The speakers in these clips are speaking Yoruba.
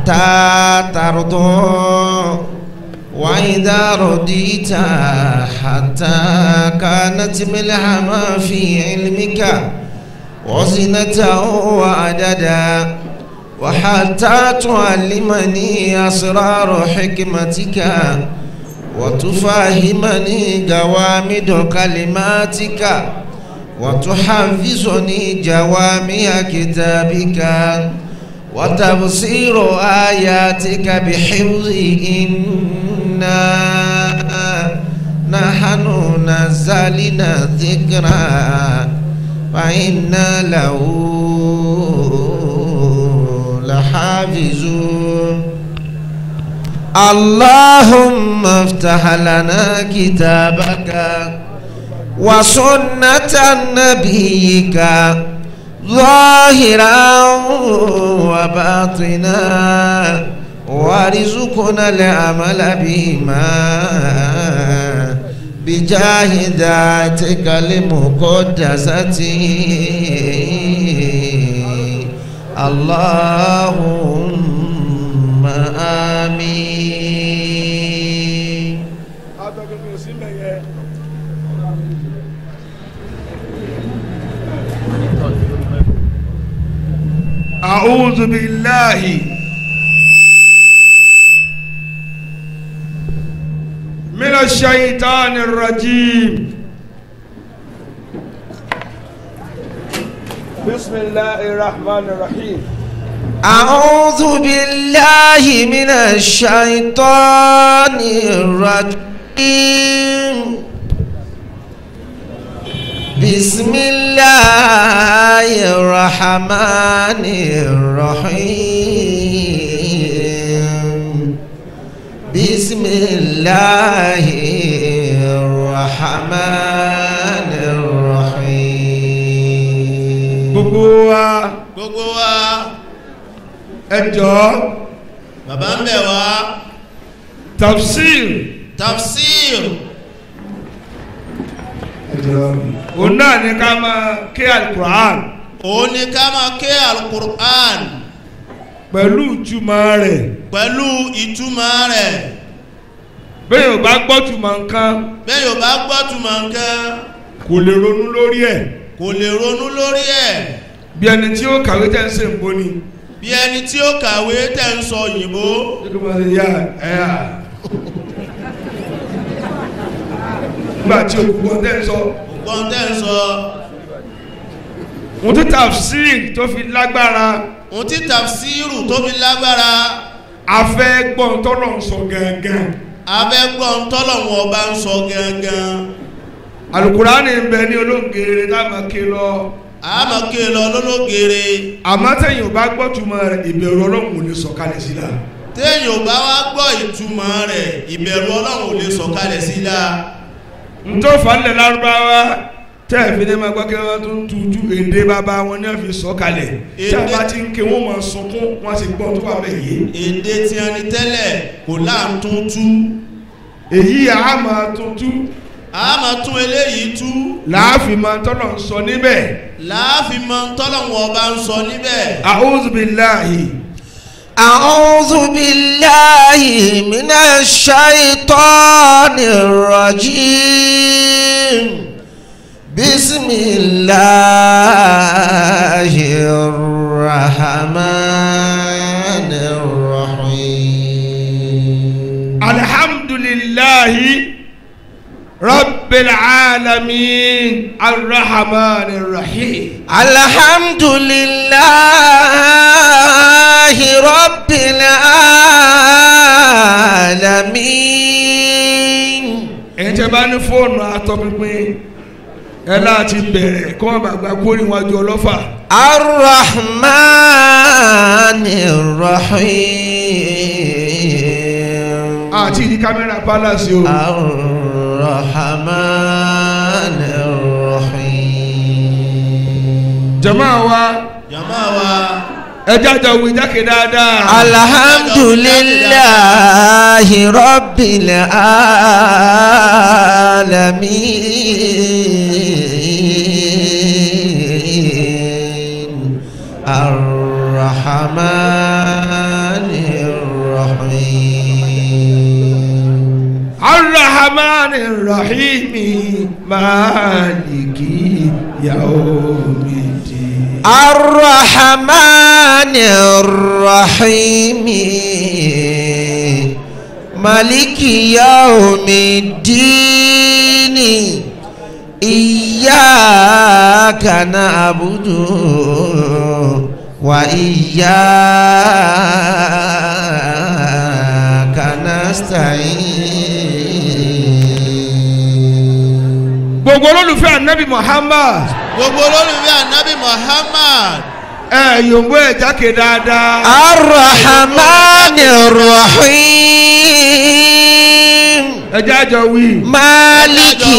حتى ترضى وإذا رضيت حتى كانت ملهما في علمك وزنته وعددا وحتى تعلمني أسرار حكمتك وتفهمني جوامد كلماتك وتحفظني جوامع كتابك وتبصير آياتك بحفظ إنا نحن نزلنا ذكرا فإنا له لحافظون. اللهم افتح لنا كتابك وسنة نبيك ظاهرا وباطنا وارزقنا العمل بما بجاه ذاتك المقدسة اللهم آمين. أعوذ بالله من الشيطان الرجيم. بسم الله الرحمن الرحيم. أعوذ بالله من الشيطان الرجيم. بسم الله الرحمن الرحيم. بسم الله الرحمن الرحيم. gbogbo wa ẹ jọ̀ọ́ bàbá ń bẹ̀ wá tafsir òun náà ni ká máa ké alukur'an. òun ni ká máa ké alukur'an pẹ̀lú ìtumọ̀ rẹ̀. bẹ́ẹ̀ yóò bá gbọ́ túmọ̀ nǹkan. kò lè ronú lórí ẹ̀. bí ẹni tí ó kàwé tẹ́ ń ṣe ń bọ́ ni. bí ẹni tí ó kàwé tẹ́ ń sọ òyìnbó. nígbà tí ògbọ́n tẹ́ ń sọ. ohun tí tafsir tó fi lágbára. a fẹ́ gbọ́n tọ́lọ̀ ń sọ gangan. ọba ń sọ gangan. alukurani ń bẹ ní olóńgèrè tá a máa ké lọ. lólógèrè. àmọ́ tẹ̀yìn ò bá gbọ́ túmọ̀ rẹ̀ ìbẹ̀rù Ọlọ́run ò lè sọ̀kalẹ̀ sí la. téèyàn ò bá wá gbọ́ ìtumọ̀ rẹ̀ ìbẹ̀rù Ọlọ́run ò lè sọ̀kalẹ̀ sí la. ntọ́ falẹ̀ Lárúbáwá tẹ́ ẹ̀ fi ní ma gbọ́ kí wọ́n tún tuju èdè bàbá wọn ní àfi sọ̀kalẹ̀ tí a bá ti ń ké wọ́n máa sunkún wọ́n sì gbọ́ tó wà bẹ́ẹ̀ yé. èdè tí a ní tẹ́lẹ̀ kò láàtúntú. èyí a máa tuntú. a máa tún eléyìí tú. láàfin máa tọ́lọ̀ ń sọ níbẹ̀. ọba ń sọ níbẹ̀. a'udhu billahi. أعوذ بالله من الشيطان الرجيم. بسم الله الرحمن الرحيم. الحمد لله رب العالمين الرحمن الرحيم. الحمد لله رب العالمين. ẹ̀yin tẹ́ bá ní fóònù àtọpinpin ẹ láti bẹ̀rẹ̀ kọ́ wọn bàgbà kórè wájú ọlọ́fà. الرحمن الرحيم. àti ìdí kámẹ́rà pálásì o. الرحمن الرحيم. jàmáà wa. ẹ jájọ wí jákè dáadáa. alhamdulillahi rabbil alamin arrahmanir Ar-Rahmanir Rahim Maliki Yawmiddin. Ar-Rahmanir Rahim Maliki Yawmiddin. Iyyaka na'budu wa iyyaka nasta'in. Gbogbo olólùfẹ́ Ànábì Muhammad. Gbogbo olólùfẹ́ Ànábì Muhammad. Yòǹgbó ẹ̀ jákè dáadáa. Ar-Rahmanir Rahim Ẹjẹ́ àjọ wí. Maliki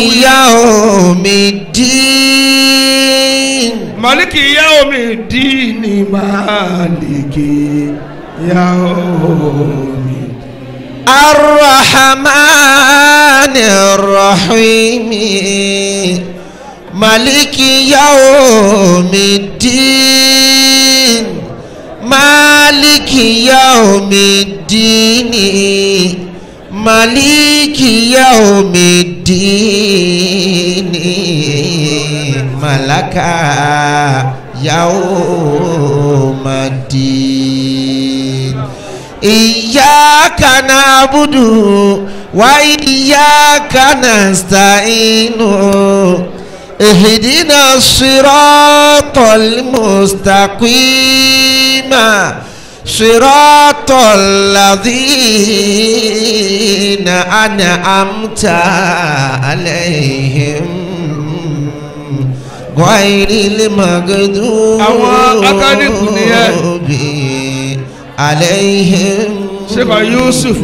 Yawmiddin. Maliki Yawmiddin. Maliki Yawmiddin. Ar-Rahmanir Rahim Maliki Yawmiddin. Maliki Yawmiddin. Maliki Yawmiddin. Malaka Yawmiddin. Iyyaka na'budu wa iyyaka nasta'in. Ihdina as-siratal mustaqim. Siratal ladzina an'amta alayhim ghayril maghdubi alayhim Ṣéfà Yusuf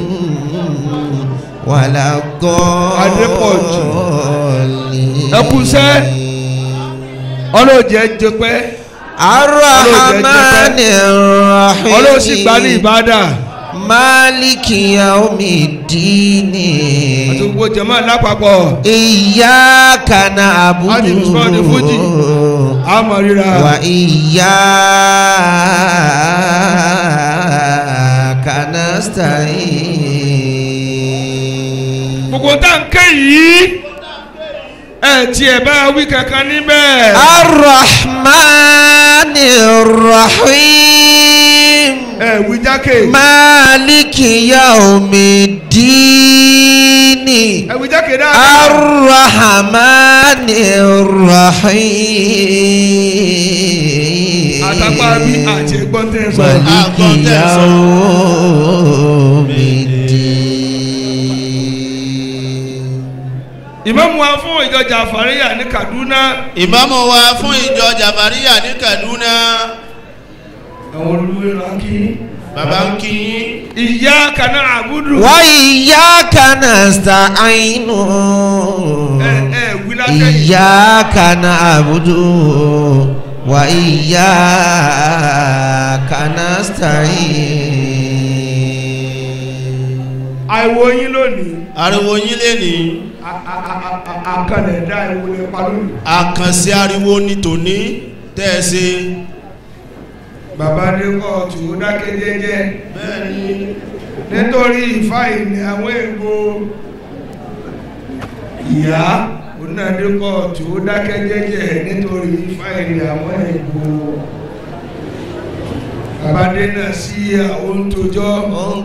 wala Adépọ̀jù. dallin. Ẹkúnṣẹ́ ọlọ́jẹ́ jẹpẹ́. Ar-Rahmanir Rahim Ọlọ́sì gbá ní ìbádà. Maliki Yawmiddin. Àti gbogbo jẹ̀mọ́ lápapọ̀. Iyyaka Ájì Mùsùlùmí ní Fújì. na'budu Àmọ̀ ríra. wa iyyaka nasta'in. Gbogbo tá ń ké yìí tí ẹ bá wí kankan níbẹ̀. Ar-Rahmanir Rahim Wí jákè. Maliki Yawmiddin. Wí jákè dáadáa. Ar-Rahmanir Rahim. Àtàpá bí àti ẹgbọ́n tẹ́ sọ. Maliki Yawmiddin. Ìmáàmù wa fún ìjọ Jàfàríyà ní Kaduna. Ìmáàmù wa fún ìjọ Jàfàríyà ní Kaduna. Àwọn olùwé ra kí. Bàbá ń kí yín. Iyyaka na'budu. Wa iyyaka nasta'in. Wí látẹ̀yìn. Iyyaka na'budu wa iyyaka nasta'in. Àìwò yín lónìí. Ariwo yín lénìí. Àkànlẹ̀ dá ìwò lè pa lónìí. Àkànṣe ariwo ní tòní tẹ́ ẹ ṣe. Bàbá Adékọ̀tù ó dákẹ́ jẹ́jẹ́. Bẹ́ẹ̀ni. Nítorí ìfáìní àwọn èèbò. Ìyá Adékọ̀tù ó dákẹ́ jẹ́jẹ́ nítorí ìfáìní àwọn èèbò. Bàbá dé náà sí àwọn tójọ́.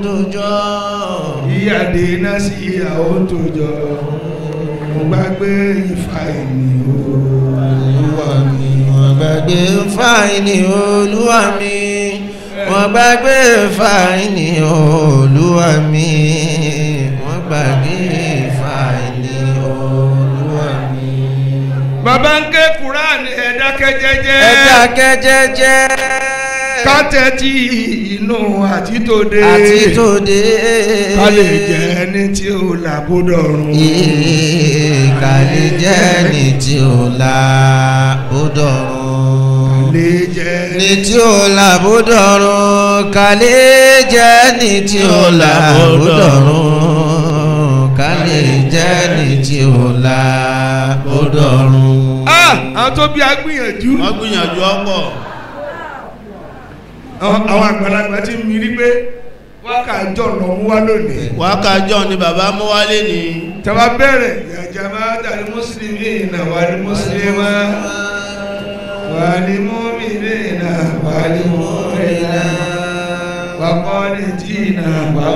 Ìyáde náà sí àwọn tójọ́. Mo gbàgbé ìfáìní Olúwa mi. Wọ́n gbàgbé fáìní Olúwa mi. Wọ́n gbàgbé fáìní Olúwa mi. Wọ́n gbàgbé fáìní Olúwa mi. Bàbá ń ké Kùránì ẹ dákẹ́ jẹ́jẹ́. Ẹ dákẹ́ jẹ́jẹ́. Kátẹ́tì inú àti tòde. Àti tòde. Ká lè jẹ́ ẹni tí ó làbúdọ̀rùn. Ká lè jẹ́ ẹni tí ó làbúdọ̀rùn. Lè jẹ́ ẹni tí ó làbúdọ̀rùn. Ká lè jẹ́ ẹni tí ó làbúdọ̀rùn. Ká lè jẹ́ ẹni tí ó làbúdọ̀rùn. Àwọn tó bí agbìyànjú. Wọ́n gbìyànjú ọ̀pọ̀. Àwọn àgbàlagbà ti mi rí pé wákàjọ lọ mú wá lónìí. wákàjọ ni bàbá mú wálé ni. tàbá bẹ̀rẹ̀ ya jama'atal muslimina wal muslimat wal mu'minina wal mu'minat wa qanitina wa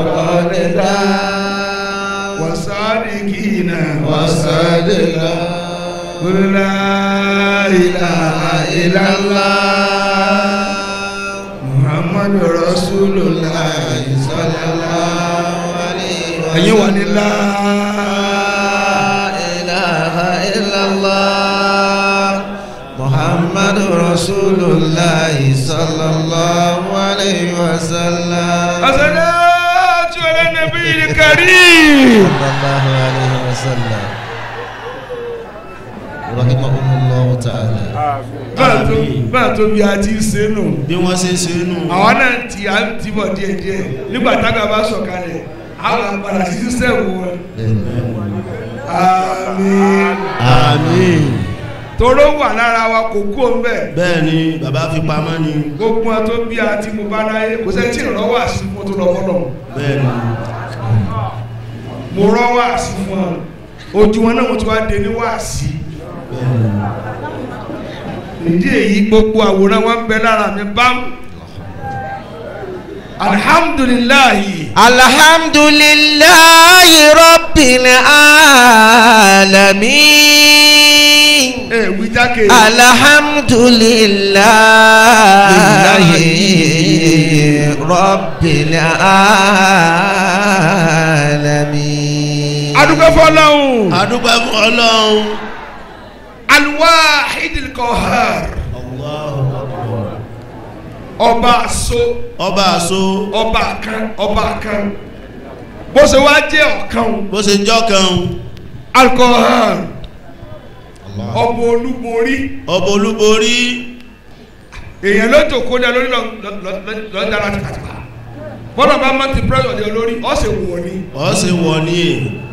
qanitat wa sadiqina wa sadiqat qul la ilaha illallah Muhammadur Rasulullah sallallahu alayhi wa sallam. Ẹ̀yin wà ní la ilaha illallah Muhammadur Rasulullah sallallahu alayhi wa sallam. As-salatu ala nabiyil karim sallallahu alayhi wa sallam. Rahimahumullahu ta'ala. Bá tó bí a ti ṣe nù. Bí wọ́n ṣe ṣe nù. Àwọn náà ti à ń tibọ̀ díẹ̀díẹ̀ nígbà tágbà bá sọ̀kalẹ̀ àwọn àgbàrá sí sẹ́wọ̀n wọn. Àmín. Àmín. Toró wà lára wa kò kú òun bẹ́ẹ̀. Bẹ́ẹ̀ ni bàbá fi pamọ́ ni. Gbogbo wọn tó bí a ti mo bá láyé kò sẹ́ tí ìrànlọ́wọ́ àṣì fún tó lọ fọ́lọ̀. Bẹ́ẹ̀ ni. Mo rọ́wọ́ àṣì fún wọn. Ojú wọn náà mo ti wá dé ní wáàsí. Ìdí èyí gbogbo àwòrán wọn bẹ lára mi bám. Alhamdulillahi. Alhamdulillahi Rabbil alamin. Wí jákè. Alhamdulillahi Rabbil alamin. Adúgbò fọ́lọ́hun. Adúgbò fọ́lọ́hun. Al-Wahidil Qahhar. Allahu Akbar. Ọba àṣọ. Ọba àṣọ. Ọba kan. Ọba kan. Bó ṣe wá jẹ́ ọ̀kan. Bó ṣe jọ́ kan. Al-Qahhar. Ọba olúborí. Ọba olúborí. Èèyàn ló jòkó dá lórí lọ́dára tìkàtìkà. Bọ́lá bá má ti pírẹ́sọ̀ dé olórí, ọ̀sẹ̀ wọ̀ ni. Ọ̀sẹ̀ wọ̀ ni.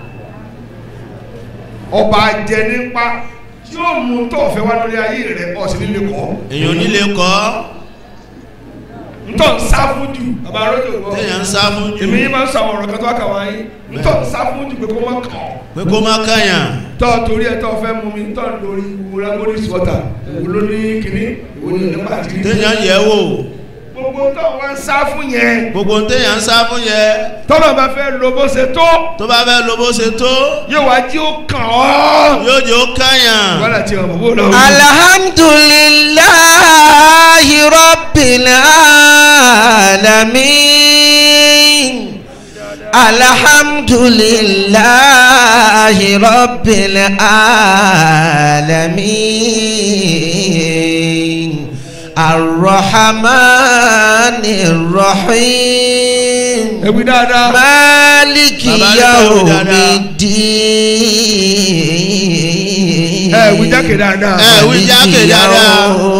Ọba jẹ nípa. Yóò mú tó fẹ́ wá lórí ayé rẹ̀ ọ̀sìn nílé kọ́. Èèyàn nílé kọ́. Ntọ́ ń sá fún jù bàbá arójò wọ́. Téèyàn ń sá fún jù. Èmi yín máa ń sàwọn ọ̀rọ̀ kan tó wá kà wá yín. Ntọ́ ń sá fún jù pé kó má kàn. Pé kó má kàyàn. Tọ́ torí ẹ tọ́ fẹ́ mú mi tọ́ lórí ìwúra mọ́rí sọ́tà. Ìwúlò ní kìnní ìwúlò ní pàtí. Téèyàn yẹ̀ wò. Gbogbo tó wá ń sá fún yẹn. Gbogbo téèyàn ń sá fún yẹn. Tọ́lọ̀ bá fẹ́ lo bó ṣe tó. Tó bá fẹ́ lo bó ṣe tó. Yóò wá jí ó kàn ọ́. Yóò jẹ́ ó kàyàn. Wọ́n ti ọ̀bọ̀ bó lọ. Alhamdulillahi Rabbil alamin. Alhamdulillahi Rabbil alamin. Ar-Rahmanir Rahim. Ẹ̀wí dáadáa. Maliki yawmiddin. Ẹ̀wí jákè dáadáa. Ẹ̀wí jákè dáadáa.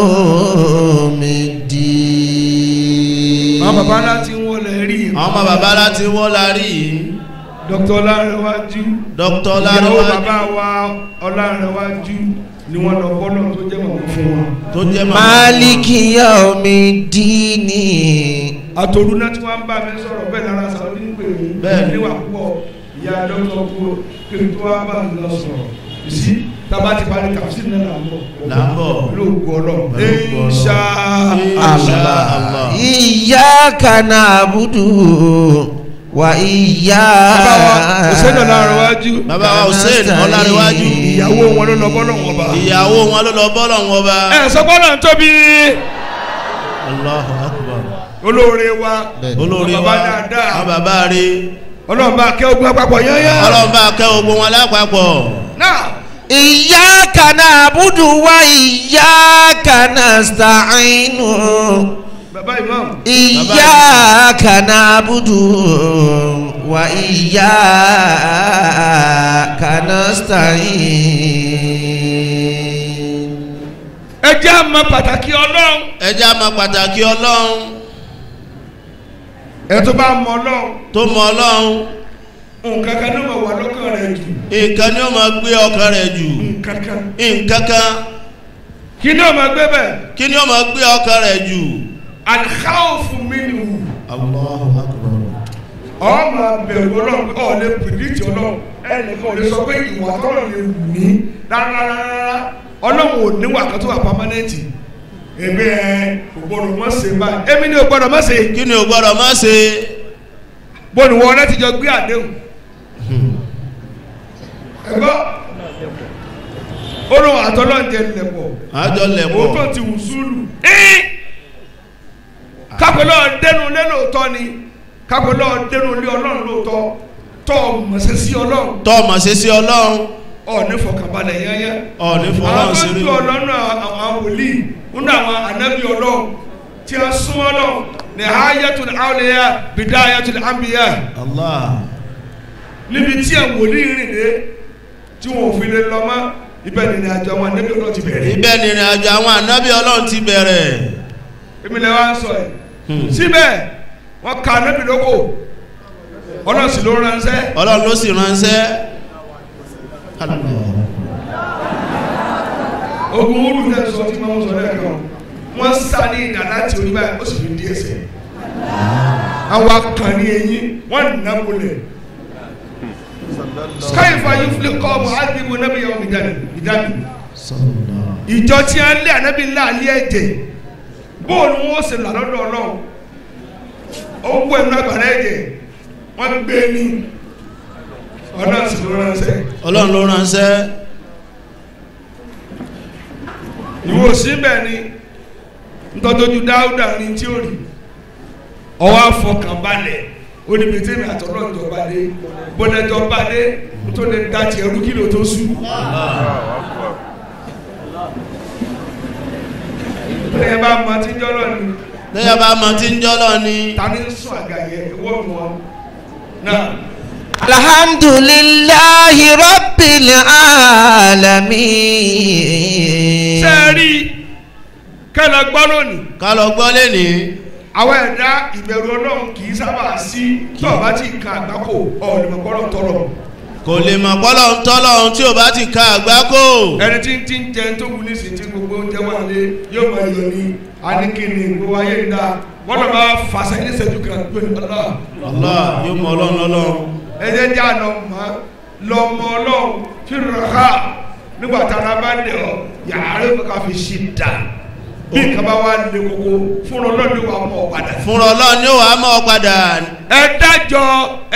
Àwọn bàbá láti wọ́n lẹ rí. Àwọn bàbá láti wọ́n la rí. Dr. Ọlárẹ̀wájú. Dr. Ìyàwó Ọlárẹ̀wájú. bàbá wa Ọlárẹ̀wájú ni wọ́n lọ bọ́lọ̀ tó jẹ́ mọ̀ fún wọn. Tó jẹ́ mọ̀. Maliki yawmiddin. Àtòrú náà tí wọ́n ń bá mi sọ̀rọ̀ bẹ́ẹ̀ lára sọ̀rọ̀ ní pè mí. Bẹ́ẹ̀ ni. Níwà púpọ̀ ìyá dọ́kítọ̀ kú kí n tó wá bá mi lọ sọ̀rọ̀. Sí tábà ti parí kàfíìsì náà là ń bọ̀. Là ń bọ̀. Lóògùn ọlọ́run. Insha Allah. Iyyaka na'budu wa iyyaka Hussein Ọlárẹ̀wájú. Bàbá wa Hussein Ọlárẹ̀wájú. Ìyàwó wọn ló lọ bọ́lọ̀ wọn bá. Ìyàwó wọn ló lọ bọ́lọ̀ wọn bá. Ẹ sọ bọ́lọ̀ ń tóbi. Allahu Akbar. Olóore wa. Olórí wa. Bàbá dáadáa. Àwọn bàbá rí. Ọlọ́run bá kẹ́ ogun àpapọ̀ yányán. Ọlọ́run bá kẹ́ ogun wọn lápapọ̀. Náà. Iyyaka na'budu wa iyyaka nasta'inu. Bàbá Imam. Iyyaka na'budu wa iyyaka nasta'in. Ẹ jẹ́ á mọ̀ pàtàkì Ọlọ́run. Ẹ jẹ́ á mọ̀ pàtàkì Ọlọ́run. Ẹ tó bá mọ̀ Ọlọ́run. Tó mọ̀ Ọlọ́run. Nǹkan kan ní ọmọ wà lọ́kàn rẹ̀ jù. Nǹkan ni ó máa gbé ọkàn rẹ̀ jù. Nǹkan kan. Nǹkan kan. Kí ni ó máa gbé bẹ́ẹ̀? Kí ni ó máa gbé ọkàn rẹ̀ jù? Al-khawfu minhu. Allahu Akbar. ọmọ bẹ̀rù ọlọ́run ọ̀ lè pìrìtì ọlọ́run ẹnìkan ò lè sọ pé ìwà tọ́lọ̀ lè wù mí rárá ọlọ́run ò níwà kan tó wà pámánẹ́ǹtì èmi ò gbọ́dọ̀ má ṣe báyìí èmi ni ò gbọ́dọ̀ má ṣe. kí ni ò gbọ́dọ̀ má ṣe. bọ́ọ̀lù wọn láti jọ gbé àdéhùn ẹ̀gbọ́ olóhùn àtọ́lọ́ǹjẹ lẹ̀pọ̀ àjọ lẹ̀pọ̀ òótọ́ ti wù súlù kápẹ́lọ́ dẹnu lé lóòótọ́ ni kápẹ́lọ́ dẹnu lé ọlọ́run lóòótọ́ tọ́ mọ̀ṣẹ́ sí ọlọ́run. tọ́ mọ̀ṣẹ́ sí ọlọ́run. ọ̀ọ́ni fọkànbalẹ̀ yányá. ọ̀ọ́ni fọlọ́run sí rí. àwọn tó ń ọlọ́run àwọn wòlíì nínú àwọn ànábì ọlọ́run tí a súnmọ́ ọlọ́run ní ayatul awliya bidayatul anbiya. Allah. níbi tí a wòlíì rìn dé tí wọn ò fi lè lọ mọ́ ibẹ̀ ni ìrìn àjò àwọn ànábì ọlọ́run ti bẹ̀rẹ̀. ibẹ̀ ni ìrìn àjò àwọn ànábì ọlọ́run ti bẹ̀rẹ̀. èmi lè wá ń sọ ẹ̀ síbẹ̀ wọ́n ka ànábì lóko ọlọ́run sì ló ránṣẹ́. ọlọ́run ló sì ránṣẹ́. ogun wúlù náà sọ tí wọ́n sọ lẹ́ẹ̀kan wọ́n sá ní ìdá láti orí báyìí ó sì fi di ẹsẹ̀ àwọn akànnì ẹ̀yìn wọ́n nà múlẹ̀ káyìfà yìí fi kọ́ ọmọ ádìbò nábì yẹn ìdáni ìjọ tí a lé ànábì ńlá alẹ́ ẹ̀jẹ̀ bóòlù wọn sì là lọ́dọ̀ ọlọ́run ó wú ẹ̀mú àgbàrá ẹ̀jẹ̀ wọ́n gbé ní ọlọ́run sì ló ránṣẹ́. ọlọ́run ló ránṣẹ́. ìwò síbẹ̀ ni ntọ́jú dáúdà ní tí ó rí ọwọ́ àfọkànbalẹ̀ oníbitẹ́mi àtọ́lọ́jọba dé bọ́dẹ̀jọba dé tó lè dá tiẹ̀ rú kílò tó sùn. lẹ́yìn bá mọ tí ń jọ́lọ́ ni. lẹ́yìn bá mọ tí ń jọ́lọ́ ni. ta ni ń sún àgàyẹ ìwọ́ mu wọn náà. alhamdulillahi rabbil alamin. sẹ́ẹ̀rì kẹ́lẹ́ gbọ́ lónìí. kálọ̀ gbọ́ lẹ́nìí. àwọn ẹ̀dá ìbẹ̀rù ọlọ́run kì í sábà sí tí o bá ti ka àgbákò ọ̀ọ́dúnmọ̀kọ́rọ̀ tọrọ. kò lè mọ̀ pọ́lọ̀ ń tọ́lọ̀ ohun tí o bá ti ka àgbákò. ẹni tí ń jẹ tó wù nísìnyí tí gbogbo oúnjẹ wà lé yóò máa yọ ní anikini gbogbo ayé ń da wọ́n náà bá fàṣẹ ní ìṣẹ́jú kan pé ọlọ́. Allah yóò mọ ọlọ́run lọ́lọ́run. ẹ̀jẹ̀ jẹ́ àná lọ́mọ ọlọ́run fi rọ̀ká nígbà tára bá dẹ̀ ọ́ yàrá rẹ̀ ká fi ṣì dà bí kaba wa lè koko fún ọlọ́run ni wàá mọ̀ ọ́ padà. fún ọlọ́run ni wàá mọ̀ ọ́ padà. ẹ dájọ́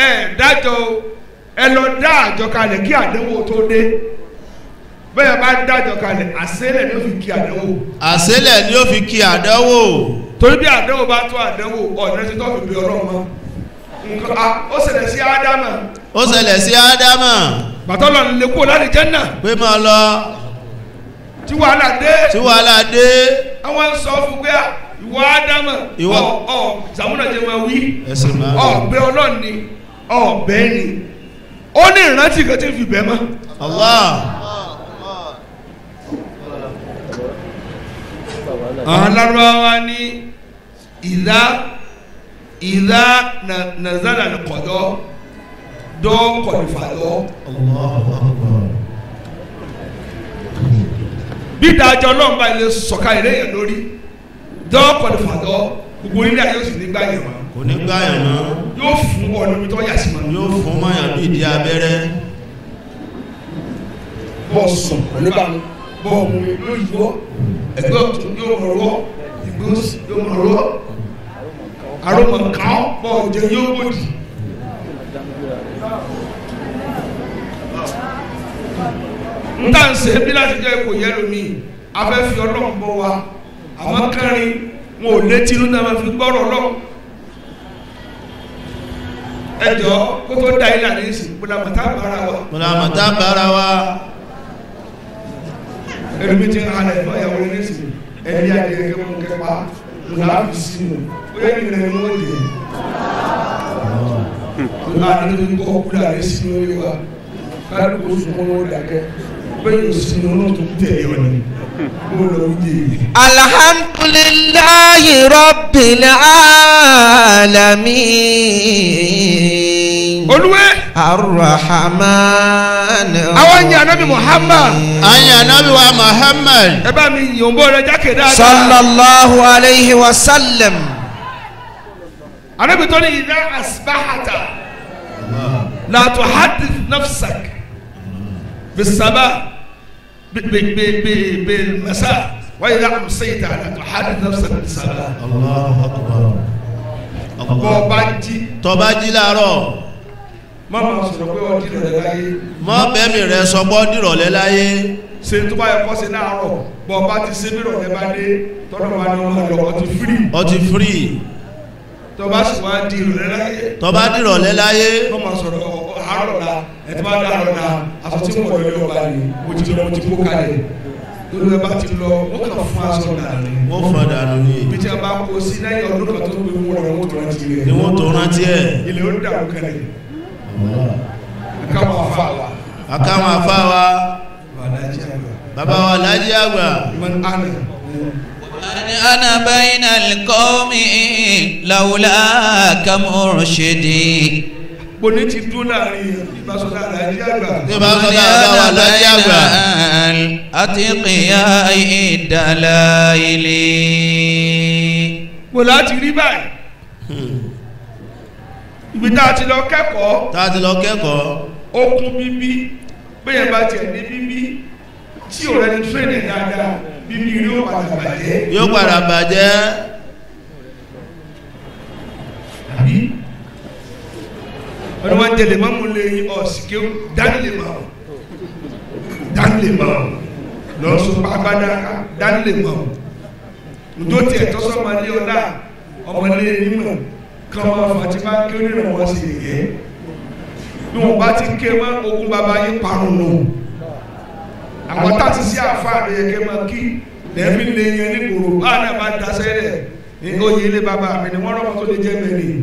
ẹ lọ dá àjọ kalẹ̀ kí àdánwò tó dé bẹ́ẹ̀ bá dájọ́ kalẹ̀ àṣẹlẹ̀ ni ó fi kí àdánwò. àṣẹlẹ̀ ni ó fi kí àdánwò. torí bí àdánwò bá tó àdánwò ọ̀nà tí tó fi bí ọlọ́run mọ́ nǹkan ó ṣẹlẹ̀ sí ádámà. ó ṣẹlẹ̀ sí ádámà. bàtọ́ lọ lè kó láti Jánnà. pé máa lọ. tí wàhálà dé. tí wàhálà dé. àwọn sọ fún pé ìwọ ádámà sàmúnà jẹ́ máa wí ọ̀bẹ ọlọ́run ni ọ̀bẹ ni ó ní ìrántí kan tí ń fi bẹ́ẹ̀ mọ́. Allah. àwọn alárúbáwá ní ìdá nàzàlà kọ̀dọ̀ dọ́ kọ̀lìfàdọ́. bí ìdájọ́ ọlọ́run bá ilé sọ̀ka ìrẹ́yìn lórí dọ́ kọ̀lìfàdọ́ gbogbo onílé ayé òsì nígbà yẹn wọn. kò ní gbà yẹn mọ́. yóò fún ọ níbi tó yà sí ma. yóò fún mayàn bíi di abẹ́rẹ́. bọ́ọ̀ sùn oníbàámu bọ́ọ̀ mu yóò yíwọ́ ẹgbẹ́ ọ̀tún yóò mọ̀ rọ́ ìgbé òsì yóò mọ̀ rọ́ àrùmọ̀ kàn bọ́ọ̀ jẹ yóò wòdì. n tà ń ṣe bí láti jẹ́ kò yẹ lómi afẹ́fẹ́ ọlọ́run bọ̀ wá àmọ́ kárin wọn ò létí inú náà máa fi gbọ́rọ̀ lọ. ẹjọ́ kó tó da ilé àdé sí bùdàmọ̀tà bára wa. bùdàmọ̀tà bára wa. ẹlòmí ti ń halẹ̀ fún ìyàwó rẹ̀ nísìnyí ẹ̀rí adé kẹ́kẹ́ mú kẹ́pa ńlá fi sínú ó yẹ kí nìyẹn wọ́n dé. ńlá ní tó ń kọ́ kúlẹ̀ àdé sínú orí wa káàdì kó sunkún ló dàgẹ́ bẹ́ẹ̀ yóò sínú náà tó tẹ̀lé wọn ni. alhamdulillahi rabbil alamin. olúwẹ́. arrahman. àwọn yìí anabi Muhammad. àyìn anabi wa Muhammad. ẹ bá mi yòǹbó rẹ jákè dáadáa. sallallahu alayhi wa sallam. Ànábì tó ní idha asbahata la tuhaddith nafsak bis-sabah bil-masa wa idha amsayta la tuhaddith nafsak bis-sabah. Allahu akbar. Tó bá jí láàárọ̀ má sọ̀rọ̀ pé ó dìrọ̀lẹ́ láyé. Má bẹ́ẹ̀mì rẹ̀ sọ pé ó dìrọ̀lẹ́ láyé. Ṣé tó bá yẹ kó ṣe láàárọ̀ bọ́ bá ti ṣe bí rọ̀lẹ́ bá dé tọ́lọ́ bá ní ọmọ lọ ó ti free. Tó bá sì wá di ìrọ̀lẹ́ láyé. Tó bá dìrọ̀lẹ́ láyé. Wọ́n máa sọ̀rọ̀ àárọ̀ la ẹ̀ tó bá dàrọ̀ la aṣọ tí mo wọlé ọba ni mo ti kó kalẹ̀. Lórí ẹ bá ti lọ wọ́n kàn fún aṣọ dànù. Wọ́n fún dànù ni. Bí tí a bá kó sí lẹ́yìn ọdún kan tó gbé wọn lọ wọ́n tó rántí rẹ̀. Ni wọ́n tó rántí ẹ̀. Ilé ó dàrú kẹlẹ̀. Akáwọn afá wa. Akáwọn afá wa. Bàbá wa Lájí àgbà. أنا بين القوم لولاك مرشدي. Boni ti dún láàrin ìbásọ́lá Lájí àgbà. Ìbásọ́lá àgbà Lájí àgbà. أتقياء الدلائل. Mo láti rí báyìí. Ibi tá a ti lọ kẹ́kọ̀ọ́. Okun bíbí bẹ́ẹ̀ bá tiẹ̀ ní bíbí tí ò rẹni tírẹ̀nì dáadáa bíbí yóò padà bàjẹ́. Àbí ọdún wọn jẹlẹ máa mú lé ọ̀sìnkè dánilè máa lọ́sùn pàgbádá dánilè máa ǹdó tiẹ̀ tọ́sọ́ máa lé ọ̀dà ọmọlé nímọ̀ kan máa fàtí bá kí ó nínú wọn sì yẹ bí wọn bá ti ké mọ́ ogun bàbá yín parun nù àwọn tá ti sí àfáà rẹ̀ yẹ kẹ́ máa kí lẹ́ẹ̀mí lè yẹn ní kòrò báà náà bá daṣẹ́ rẹ̀ ní oyè ilé bàbá mi ni wọ́n rọ́mọ tó lè jẹ́ mẹ́rin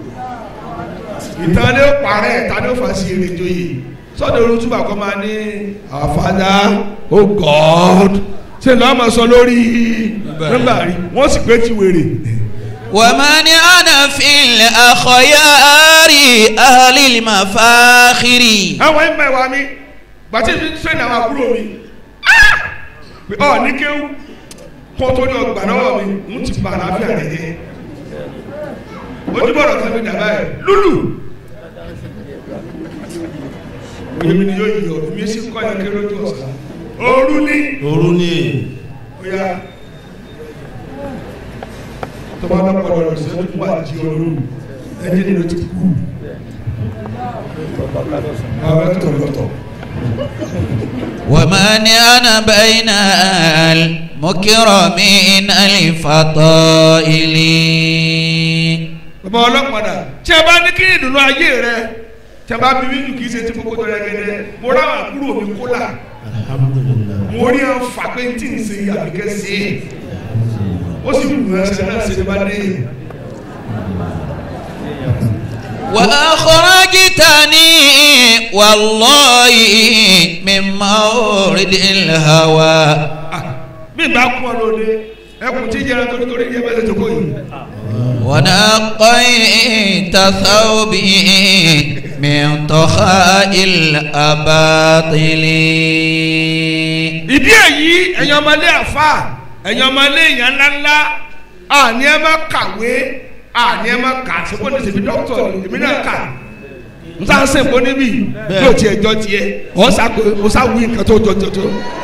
ìtàn ló parẹ́ ìtàn ló fà sí èrè joyè sọ́dọ̀ orun túbà kọ́ máa ní our Father, oh God ṣe lọ́wọ́ máa sọ lórí nígbà rí wọ́n sì pé ti wèrè. ومن أنا في الأخيار أهل المفاخر. àwọn ẹ̀mọ́ ẹ̀wà mi bàtí mi sẹ́ni àwọn àbúrò mi ọ̀ ní kéwú kó tó ní ọgbà náà mi ń ti bà láfíà rẹ̀ jẹ́ ojúbọ̀rọ̀ kan mi dàbá ẹ̀ lúlù èmi ni yóò yọ èmi sì kọ́ yẹn kéré ojú ọ̀sán òru ni oya tọ́ba lọ́pọ̀lọ́ rẹ̀ sọ́dún fún àjí olóòrùn ẹni nínú ti kú àwọn ẹ̀tọ́ lọ́tọ̀. ومن أنا بين المكرمين الفضائل. bàbá ọlọ́pàá tí a bá ní kí ìdùnnú ayé rẹ tí a bá bí wíwú kì í ṣe tí kókó tó rẹ gẹ́gẹ́ mo rà wà kúrò mi kó là mo rí àwọn fàpẹ́ tí ń ṣe àbíkẹ́ sí i ó sì wù ẹsẹ̀ náà ṣe bá dé. وأخرجتني والله من مورد الهوى. bí bá kú ọ lóde ẹkùn tí jẹrẹ torítorí yẹ bá ṣe tó kó yìí. ونقيت ثوبي من طخاء الأباطيل. ìdí èyí ẹ̀yin ọmọlé àfa ẹ̀yin ọmọlé èèyàn ńláńlá àní ẹ má kàwé àní ẹ má kà sípò ní sèbi dókítà èmi náà kà n sá ń sèpò níbí yóò tiẹ̀ jọ tiẹ̀ ọ̀ sá wí nǹkan tó jọ.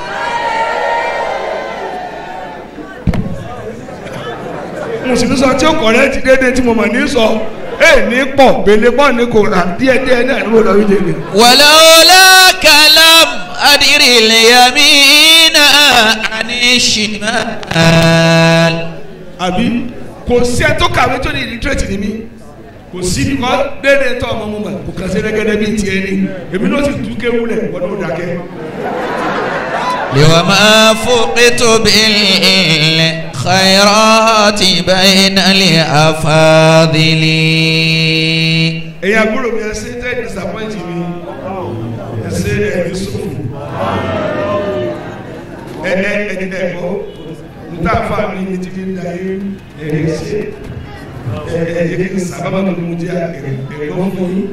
mùsùlùmí sọ tí ó kọ̀rẹ́ ti dédé tí mo mọ̀ ní sọ ní pọ̀ bèlè pọ̀ ní kò rà díẹ̀díẹ̀ náà ní mo lọ rí jẹ́gẹ̀. ولولا كلام أدر اليمين عن الشمال. àbí kò sí ẹ tó kàwé tó ní illiterate ni mí kò sí nìkan dédé tó ọmọ mu mà kò kàn sí rẹ́gẹ́dẹ́ bíi tiẹ̀ ni èmi ló sì tún kéwúlẹ̀ wọ́n ló dákẹ́. وما فقت بالخيرات بين الأفاضل. ẹ̀yin àbúrò mi ẹsẹ̀ tẹ́ disappoint mi ẹsẹ̀ ẹ̀mí sọ̀fù ẹ̀kọ́ níta fà mí ní ti fi ń da yé ẹ̀ṣẹ̀ ẹ̀yẹ sábàbà tó mú jẹ́ ẹ̀kọ́ fún yín.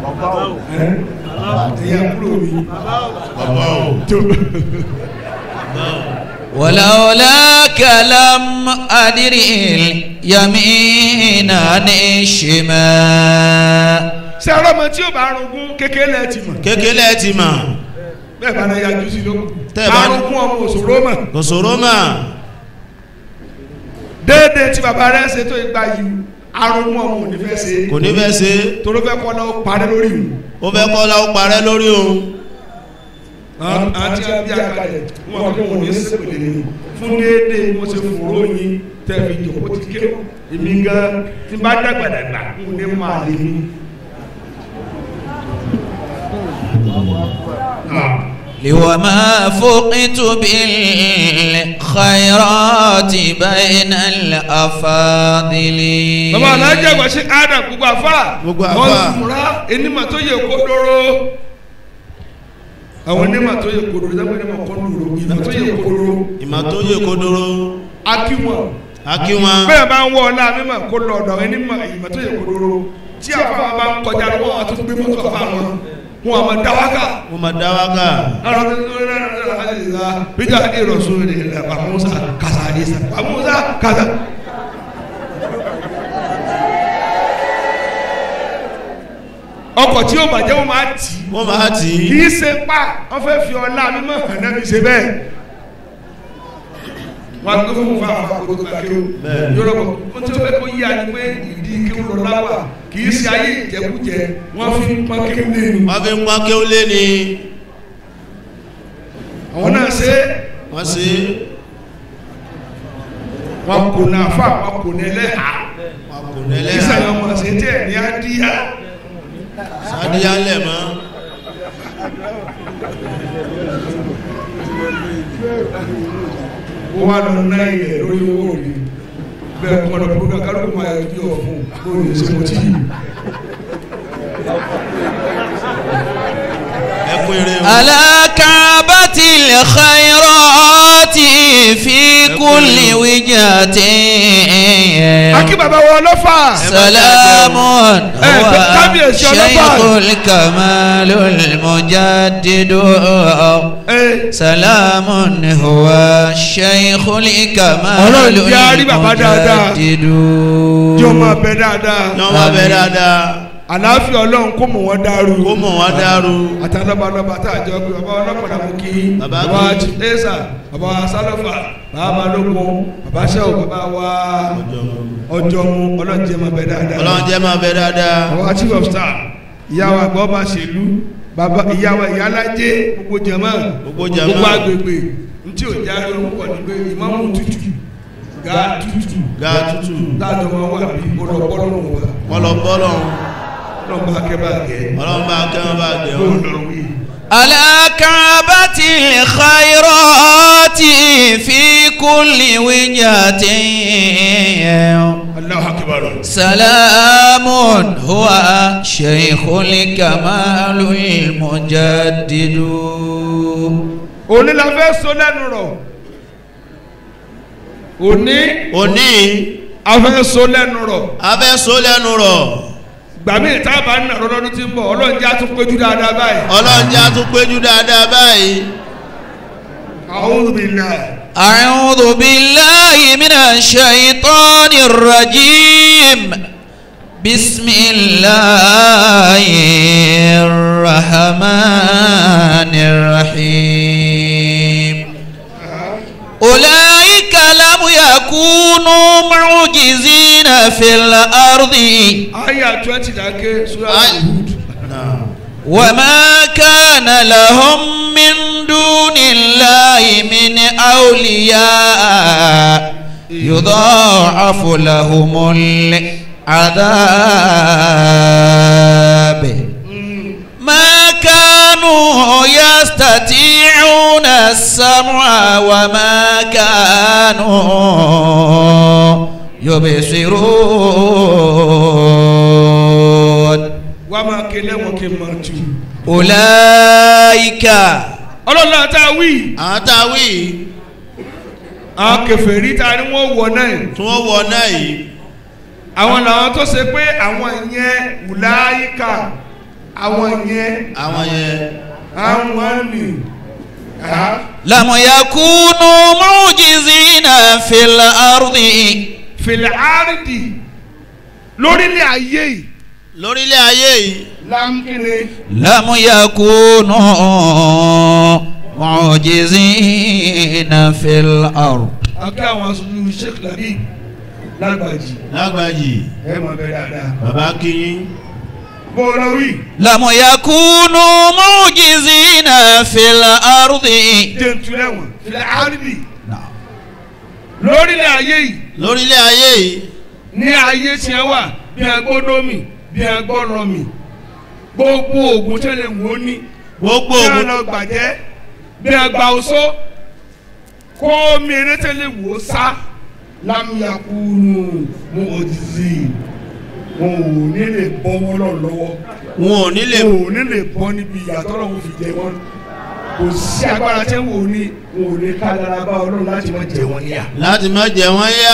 ẹ̀yin àbúrò mi tó ولولاك لم أدري اليمين عن الشمال. ṣé ọlọ́mọ tí ó bá arúgbó kékeré ẹ̀ ti mọ̀. kékeré ẹ̀ ti mọ̀. bẹ́ẹ̀ bá náà yájú sí lóko. tẹ́ẹ̀ bá arúgbó ọmọ òṣòro mọ̀. òṣòro mọ̀. déédéé tí bàbá rẹ̀ ṣe tó igba yìí arúgbó ọmọ ò ní fẹ́ ṣe. kò ní fẹ́ ṣe. torí fẹ́ kọ́ lọ́wọ́ parẹ́ lórí òun. ó fẹ́ kọ́ lọ́wọ́ parẹ́ lórí òun. àti àbí àkàlẹ̀ wọn kò wọ́n ní sèpèlè ní fún déédéé mo ṣe fòró yín tẹ̀lé ìjọba ti ké èmi gan tí bá dàgbàdàgbà ń ní máa lè mí. لوما فقت بالخيرات بين الأفاضل. bàbá alájà wá sí adam gbogbo àfà wọn múra enímọ̀ tó yẹ kó dóró àwọn onímọ̀ tó yẹ kó dóró ìdáwọ́ onímọ̀ kó dóró ìmọ̀ tó yẹ kó dóró. ìmọ̀ tó yẹ kó dóró. akíwọn. akíwọn. bẹ́ẹ̀ bá ń wọ ọ̀la mímọ̀ kó lọ ọ̀dọ̀ onímọ̀ ìmọ̀ tó yẹ kó dóró tí àfà bá ń kọjá lọ́wọ́ àti gbé mọ́tò àfà wọn wọn ma dawaka. wọn ma dawaka. bija ni rasuli wa Musa kasa Isa wa Musa kasa. ọkọ̀ tí yóò bàjẹ́ wọn máa tì. wọ́n máa tì. kì í ṣe pa wọ́n fẹ́ fi ọlá mímọ́ ẹ̀nà mi ṣe bẹ́ẹ̀. wọ́n á gbé fún fa àkókò tó kéwù. yọrọ bọ̀ wọ́n ti fẹ́ kó yí ani pé ìdí kéwù lọ láwà kì í ṣe ayé ìjẹkújẹ wọ́n fi ń pọ́n kéwù lé ní. wọ́n fi ń pọ́n kéwù lé ní. àwọn náà ṣe. wọ́n ṣe. wọ́n kò náà fà wọ́n kò ní ẹlẹ́hà. wọ́n kò ní ẹlẹ́hà. ìṣàyàn ọmọ ṣe tẹ̀ ní adíyá. adíyá lẹ̀ mọ́. wọ́n wá lọ náà ilẹ̀ lórí owó òní bẹ́ẹ̀ kọ́ lọ bó náà kálukú máa yọ bí ọ̀fun lórí ìṣẹ́wọ̀n tí yìí. على كعبة الخيرات في كل وجهة سلام هو شيخ الكمال المجدد سلام هو الشيخ الكمال المجدد àlàáfíà ọlọ́run kó mọ̀ wọ́n dàrú. kó mọ̀ wọ́n dàrú. àtàlọ́balọ́ba tá a jọ pé bàbá ọlọ́pàá mú kí. bàbá ẹ̀sà bàbá sálọ́fà bàbá balógun bàbá sẹ́wọ̀ bàbá wa ọjọ́ mu ọlọ́run jẹ́ máa bẹ dáadáa. ọlọ́run jẹ́ máa bẹ dáadáa. bàbá chief of staff ìyàwó àgbọ̀ bá ṣèlú bàbá ìyàwó ìyálàjẹ gbogbo jẹ̀mọ́ gbogbo agbègbè ntí ò já orúkọ ní pé ìmáàmù tútù gáà tútù láàjọ máa wà bí ọlọ́bọ́lọ́run wa. ọlọ́bọ́lọ́run. على كعبة الخيرات في كل وجهة الله أكبر سلام هو شيخ الكمال المجدد. òní la fẹ́ sọ lẹ́nu rọ̀ òní a fẹ́ sọ lẹ́nu rọ̀ gbàmí ìta bá ń nàró lọ́dún tí ń bọ̀ ọlọ́run jẹ́ àtún péjú dáadáa báyìí. ọlọ́run jẹ́ àtún péjú dáadáa báyìí. أعوذ بالله من الشيطان الرجيم بسم الله الرحمن الرحيم أولئك لم يكونوا معجزين في الأرض. آية 20 داكي سورة هود. وما كان لهم من دون الله من أولياء يضاعف لهم العذاب ما كانوا يستطيعون السمع وما كانوا يبصرون وما كلموا كماتوا أولئك ọlọ́run àtàwí àwọn kèfèrí ta ni wọ́n wọ̀ náà tí wọ́n wọ̀ náà yìí àwọn làwọn tó ṣe pé àwọn yẹn wùláyíkà àwọn yẹn ni لم يكونوا معجزين في الأرض fìlẹ̀ àrídì lórílẹ̀ ayé yìí. lórílẹ̀ ayé yìí. lámkìnì. لم يكونوا معجزين في الأرض. akẹ́ àwọn aṣojú Sheikh Labib lágbàjì. lágbàjì. ẹ mọ̀ bẹ́ẹ̀ dáadáa. bàbá kìíní. bọ́ọ̀lù wí. لم يكونوا معجزين في الأرض. jẹ́ntu lẹ́wọ̀n fìlẹ̀ àrídì. lórílẹ̀ ayé yìí. lórílẹ̀ ayé yìí. ní ayé tí ẹ wà bí agbódómì bí agbọ́rọ̀mì gbogbo oògùn tẹ́lẹ̀ wò ó ní. gbogbo bí oògùn. ọ̀nà gbàjẹ́ bí agba oṣó kó mìíràn tẹ́lẹ̀ wò ó sá lámìyàkúrú mú òjijì wọn ò ní lè bọ́ wọn lọ́wọ́ wọn ò ní lè. wọn ò ní lè bọ́ níbi ìyàtọ̀ lọ́wọ́ fi jẹ wọn kò sí agbára tẹ́ wò ó ní wọn ò ní ká dára bá Ọlọ́run láti má jẹ wọn níyà. láti má jẹ wọ́n yà.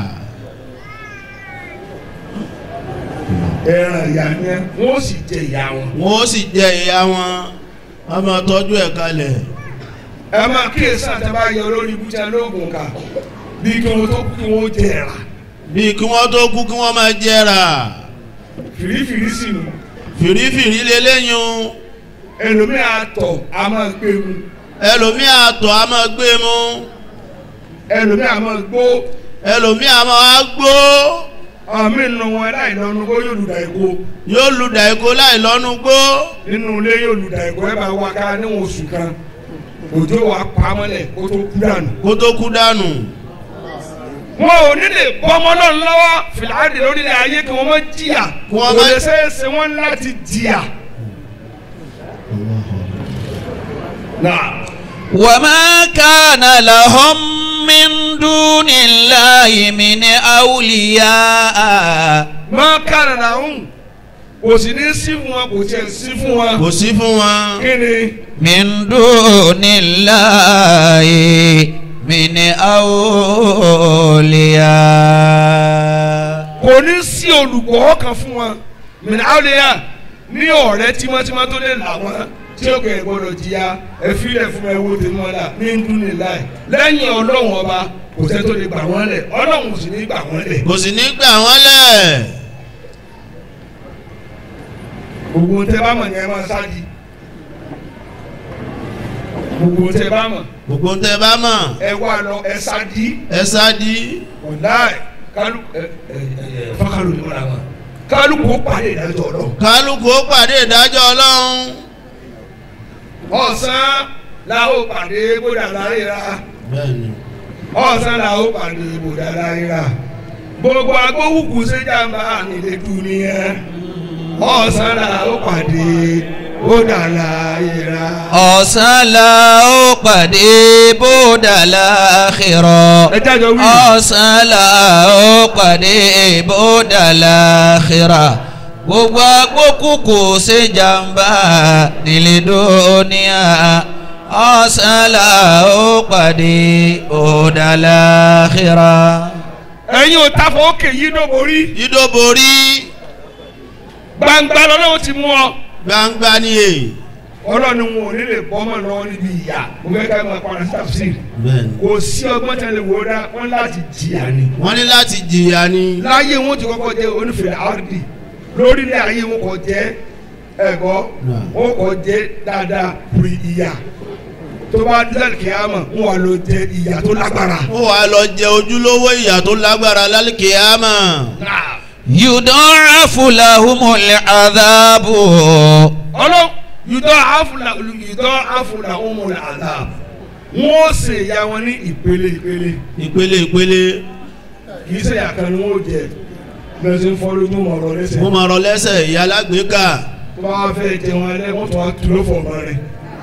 ẹran ìyá ni wọn ó sì jẹ ìyá wọn. wọ́n ó sì jẹ ìyá wọn. wọ́n máa tọ́jú ẹ̀ kalẹ̀. ẹ máa kíyèsí àtàbá yẹ olórí ibùjẹ lóògùn ká bí kí wọn tó kú kí wọn ó jẹ ẹ̀rà. bíi kí wọ́n tó kú kí wọ́n máa jẹrà. fìrífìrí sì nù. fìrífìrí lélẹ́yìn. ẹlòmíì àtọ̀ a máa gbé mu. ẹlòmíì àtọ̀ a máa gbé mu. ẹlòmíì a máa gbó. ẹlòmíì a máa gbó. àmì nù wọn láì lọ́nu kó yóò lùdà èkó. yóò lu dàíkó láì lọ́nu gbó. nínú ilé yóò lùdà èkó ẹ bá wá ká níwọ̀n oṣù kan òjò wa pa mọ́lẹ̀ kó tó kú dànù. kó tó kú dànù. wọn ò ní lè bọ́ ọmọ náà lọ́wọ́ fìlàdì lórílẹ̀ ayé kí wọ́n má jìyà Kí wọ́n kò má- lè ṣeéṣe wọ́n láti jìyà. وما كان لهم من دون الله من أولياء. má kàrà làwọn kò sì ní sí fún wọn kò tiẹ̀ sí fún wọn. kò sí fún wọn. kí ni. من دون الله من أولياء. kò ní sí olùgbọ́ kan fún wọn mìíràn àwòlẹ́yà ní ọ̀rẹ́ tímọ́tímọ́ tó lè là wọ́n tí ó kẹ́ ẹ̀ gbọ́dọ̀ jìyà ẹ filẹ̀ fún ẹ wo tèmi wọn la ní dúnni láì lẹ́yìn ọlọ́run ọba kò sẹ́ tó lè gbà wọ́n lẹ̀ ọlọ́run sì ní gbà wọ́n lẹ̀. kò sì ní gbà wọ́n lẹ̀. gbogbo tẹ bá mọ̀ ní ẹ máa ṣáàjì gbogbo tẹ bá mọ̀ gbogbo tẹ bá mọ̀. ẹ wá lọ ẹ ṣáàjì ẹ sáàdì. ọ̀láì kálù fọ́kàlù ni wọ́n la mọ̀ kálukú ó pàdé ìdájọ́ ọlọ́run. kálukú ó pàdé ìdájọ́ ọlọ́run. ọ̀sán la ó pàdé bódà láríra bẹ́ẹ̀ni. ọ̀sán la ó pàdé bódà láríra gbogbo agbóhùnkù séjàmbá nílé dúníyà ọ̀sán la ó pàdé bódà láríra. ọ̀sán la ó pàdé bódà láàkhírọ̀. ẹ jájọ wí. ọ̀sán la ó pàdé bódà láàkhírọ̀. gbogbo agbókùnkù ṣe jàmbá nílé dúníyà. ọ̀sán la ó pàdé bódà láàkhírọ̀. ẹ̀yin ò ta fọ́ òkè yìí ló borí. yídó borí. gbangba lọ́lọ́wọ́ ti mú ọ. gbangba ni e. ọlọ́ni wọn ò ní lè bọ́ ọmọ lọ́wọ́ níbi ìyá mo fẹ́ ká máa padà tafsir. bẹ́ẹ̀ni. kò sí ọgbọ́n tẹ́lẹ̀ wò ó dá wọ́n láti jìyà ni. wọ́n ní láti jìyà ni. láyé wọn ti kọ́kọ́ jẹ́ onífẹ̀ẹ́ àrídì lórílẹ̀ ayé wọn kò jẹ́ ẹ̀gọ́ wọn kò jẹ́ dáadáa pùrì ìyà tó bá dídàlì kìámà wọn wà lọ jẹ ìyà tó lágbára. ó wàá lọ jẹ ojúlówó ìyà tó lágbára lálùkìyámà. يضاعف لهم العذاب. ọlọ́ yùdọ́ àfúlà ọmọlẹ̀ àdá wọ́n ṣe ìyà wọn ní ìpele ìpele. ìpele ìpele. kì í ṣe ìyà kan ni wọ́n jẹ lọ́sẹ̀ fọ́lógún mọ̀rọ̀ lẹ́sẹ̀. mo máa rọ lẹ́sẹ̀ ìyá alágbèéká. tó bá wá fẹ́ jẹ wọn ẹlẹ́ wọ́n tó wá tu ló fọ̀ ọmọ rẹ̀.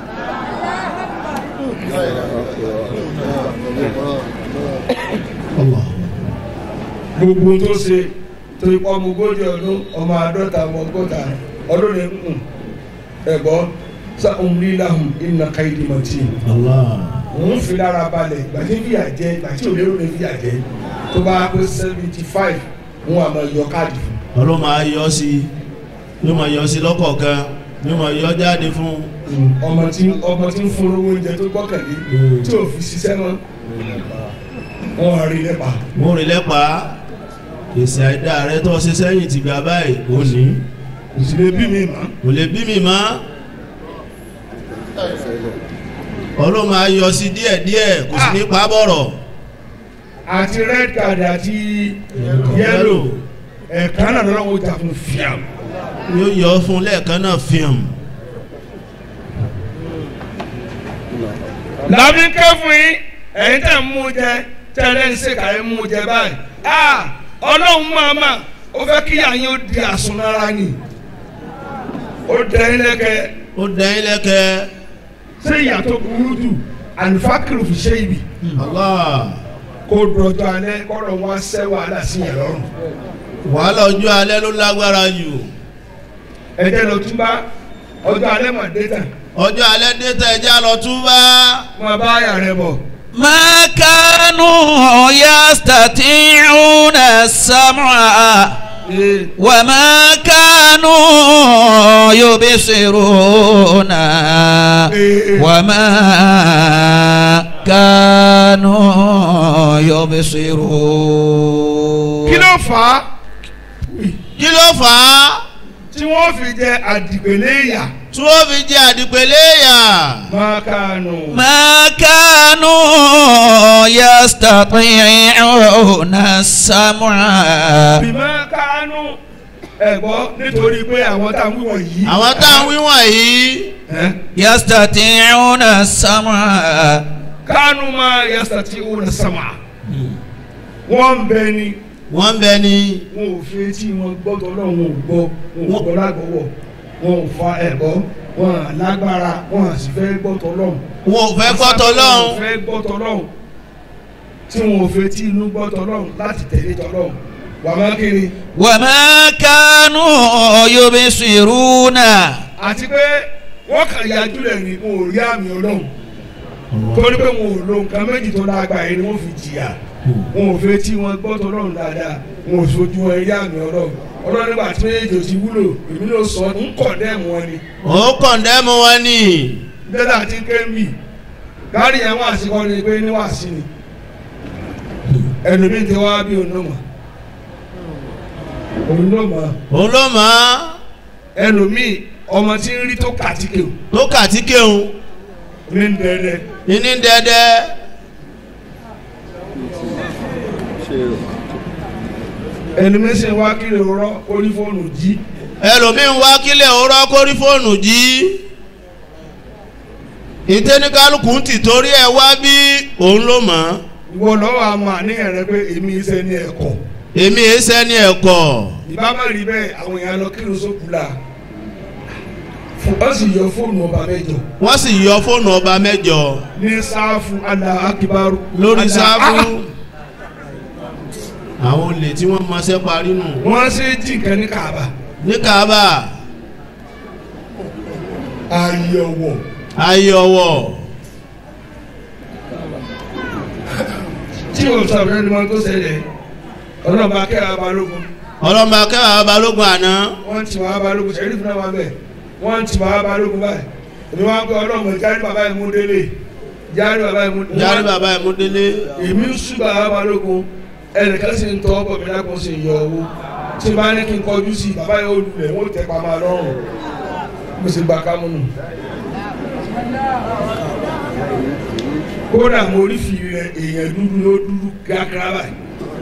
gbogbo tó ṣe tó ipò ọmọ ogójì ọdún ọmọ àádọ́ta ọmọ ọgọ́ta ọdún rẹ̀ ń ẹ̀gbọ́ sa'umlilahum inna kaydi matin. òun fi lára balẹ̀ gbàtí fìyà jẹ gbàtí òlérò lè fìyà jẹ tó bá pé 75 wọn àmọ́ yọ káàdì fún. ọlọ́run máa yọ sí i yóò máa yọ sí i lọ́kọ̀ọ̀kan yóò máa yọ jáde fún ọmọ tí ń fún owó oúnjẹ tó gbọ́kànlé tí ò fi ṣiṣẹ́ mọ́ wọ́n rí lẹ́pa. wọ́n rí lẹ́pa èsì àìdá rẹ tó ṣe sẹ́yìn ti gbà báyìí ó ní. kò sì lè bí mi mọ́. kò lè bí mi mọ́. ọlọ́run máa yọ sí díẹ̀díẹ̀ kò sí ní pa bọ̀rọ̀. àti red card àti yellow ẹ̀ka náà lọ́wọ́ jà fún fíàm. yóò yọ fún lẹ́ẹ̀kan náà fíàm. làbí ké fún yín ẹ̀yin tẹ̀ ń mú jẹ tẹ́lẹ̀ ń ṣèkà ẹ̀ mú jẹ báyìí. ọlọ́run máma ó fẹ́ kí àyín ó di àsunnára ni ó dẹ́yìn lẹ́kẹ́. ó dẹ́yìn lẹ́kẹ́. ṣé ìyàtọ̀ burú jù àlùfáàkìrì fi ṣe ibi. kó dọjọ́ alẹ́ kọ́rọ̀ wọn ṣẹ́ wàhálà sí yẹn lọ́rùn. wàhálà ọjọ́ alẹ́ ló lágbára jù. ẹ̀jẹ̀ lọ túbá ọjọ́ alẹ́ mọ̀ dé tán. ọjọ́ alẹ́ dé tán ẹ̀jẹ̀ lọ túbá. wọn bá yà rẹ bọ̀. ما كانوا يستطيعون السمع وما كانوا يبصرون وما كانوا يبصرون. kí ló fà á. kí ló fà á. tí wọ́n fi jẹ àdìpẹ̀lẹ́ ìyà. tí wọ́n fi jẹ àdìpẹ̀lẹ́ ìyà. ما كانوا يستطيعون السمع. bima kanu ẹ̀gbọ́ nítorí pé àwọn tá à ń wíwọ̀n yìí. àwọn tá à ń wíwọ̀n yìí. يستطيعون السمع. kanu ma yastati'una sam'a. wọ́n ń bẹ ni. wọ́n ń bẹ ni. wọn ò fi etí wọn gbọ́dọ̀ lọ́wọ́ wọn ò gbọ́ wọn ò gbọ́ lágbọ́wọ́ wọn ò fa ẹ̀gbọ́ wọn lágbára wọn sì fẹ́ gbọ́tọ̀ lọ́hùn. wọn ò fẹ́ gbọ́tọ̀ lọ́hùn. wọn ò fẹ́ gbọ́tọ̀ lọ́hùn tí wọn ò fẹ́ tí inú gbọ́tọ̀ lọ́hùn láti tẹ̀lé tọ̀ lọ́hùn. wàmá kiri. وما كانوا يبصرون. àti pé wọ́n kàn yájú lẹ̀ ní wọn ò rí àmì ọlọ́hùn torí pé wọn ò lo nǹkan méjì tó lágbàá yìí ni wọ́n fi jìyà wọn ò fẹ́ tí wọn gbọ́tọ̀ lọ́hùn dáadáa wọn ò sojú wọn rí àmì ọlọ́hùn ọlọ́run nígbà tí méjèèjì ò ti wúlò èmi ló sọ ń kọ̀ndẹ́mù wọn ni. ó kọ̀ndẹ́mù wọn ni. dẹ́dà tí ń ké mi gáàrí yẹn wá sí kọ́ni pé ní wá sí ni ẹlòmíì ti wá bí òun ló mọ̀ òun ló mọ̀ ẹlòmíì ọmọ tí ń rí tó kàtíkè o. tó kàtíkè o. ní ń dẹ́dẹ́. ní ń dẹ́dẹ́. ẹlòmíì sì ń wá kílẹ̀ òrọ́ orí fóònù jí. ẹlòmíì ń wá kílẹ̀ òrọ́ kórí fóònù jí. ìtẹ́nikálukú ń tì torí ẹ wá bí òun ló mọ̀. ìwọ lọ́wọ́ àmọ́ àníyàn rẹ pé èmi iṣẹ́ ní ẹ̀kọ́. èmi iṣẹ́ ní ẹ̀kọ́. ìbá má rí bẹ́ẹ̀ àwọn èèyàn lọ kírun sókù la wọ́n sì yọ fóònù ọba mẹ́jọ. wọ́n sì yọ fóònù ọba mẹ́jọ. ní sáfù Allahu Akbar. lórí sáfù. àwọn olè tí wọ́n mọṣẹ́ parí nù. wọ́n ṣe jí nǹkan ní Kaaba. ní Kaaba. ayọ̀wọ̀. ayọ̀wọ̀. tí o sọ̀rọ̀ ẹni wọn tó ṣẹlẹ̀ ọlọ́mọba kẹ́wàá balógun. ọlọ́mọba kẹ́wàá balógun àná. wọ́n ti wàá balógun sẹ́yìn fúnra wa bẹ́ẹ̀ wọ́n ti wàá balógun báyìí èmi wá pé ọlọ́mọ jáde bàbá yìí mú délé jáde bàbá yìí mú délé. jáde bàbá yìí mú délé. èmi ń sún bàbá balógun ẹnìkan sì ń tọ́ ọ̀bọ̀ mi lápò sí ìyọ̀ owó tí bá ní kí n kọjú sí bàbá yìí ó lulẹ̀ wọ́n tẹ pamọ́ lọ́rùn mo sì gba kámúnù. kódà mo rí fi rẹ èèyàn dúdú ló dúdú kíákíá báyìí.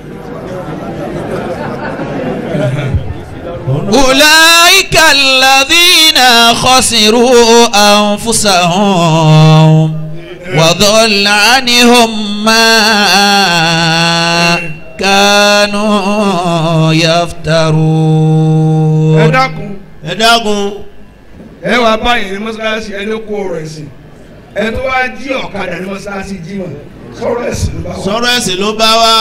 أولئك الذين خسروا أنفسهم وضل عنهم ما كانوا يفترون. ẹ dákun. ẹ wá báyìí ní mọ́sálásí ẹni kú ọ̀rọ̀ ẹ̀sìn ẹ tó wá jí ọ̀kadà ní mọ́sálásí jímọ̀ sọ̀rọ̀ ẹ̀sìn ló bá wá. sọ̀rọ̀ ẹ̀sìn ló bá wá.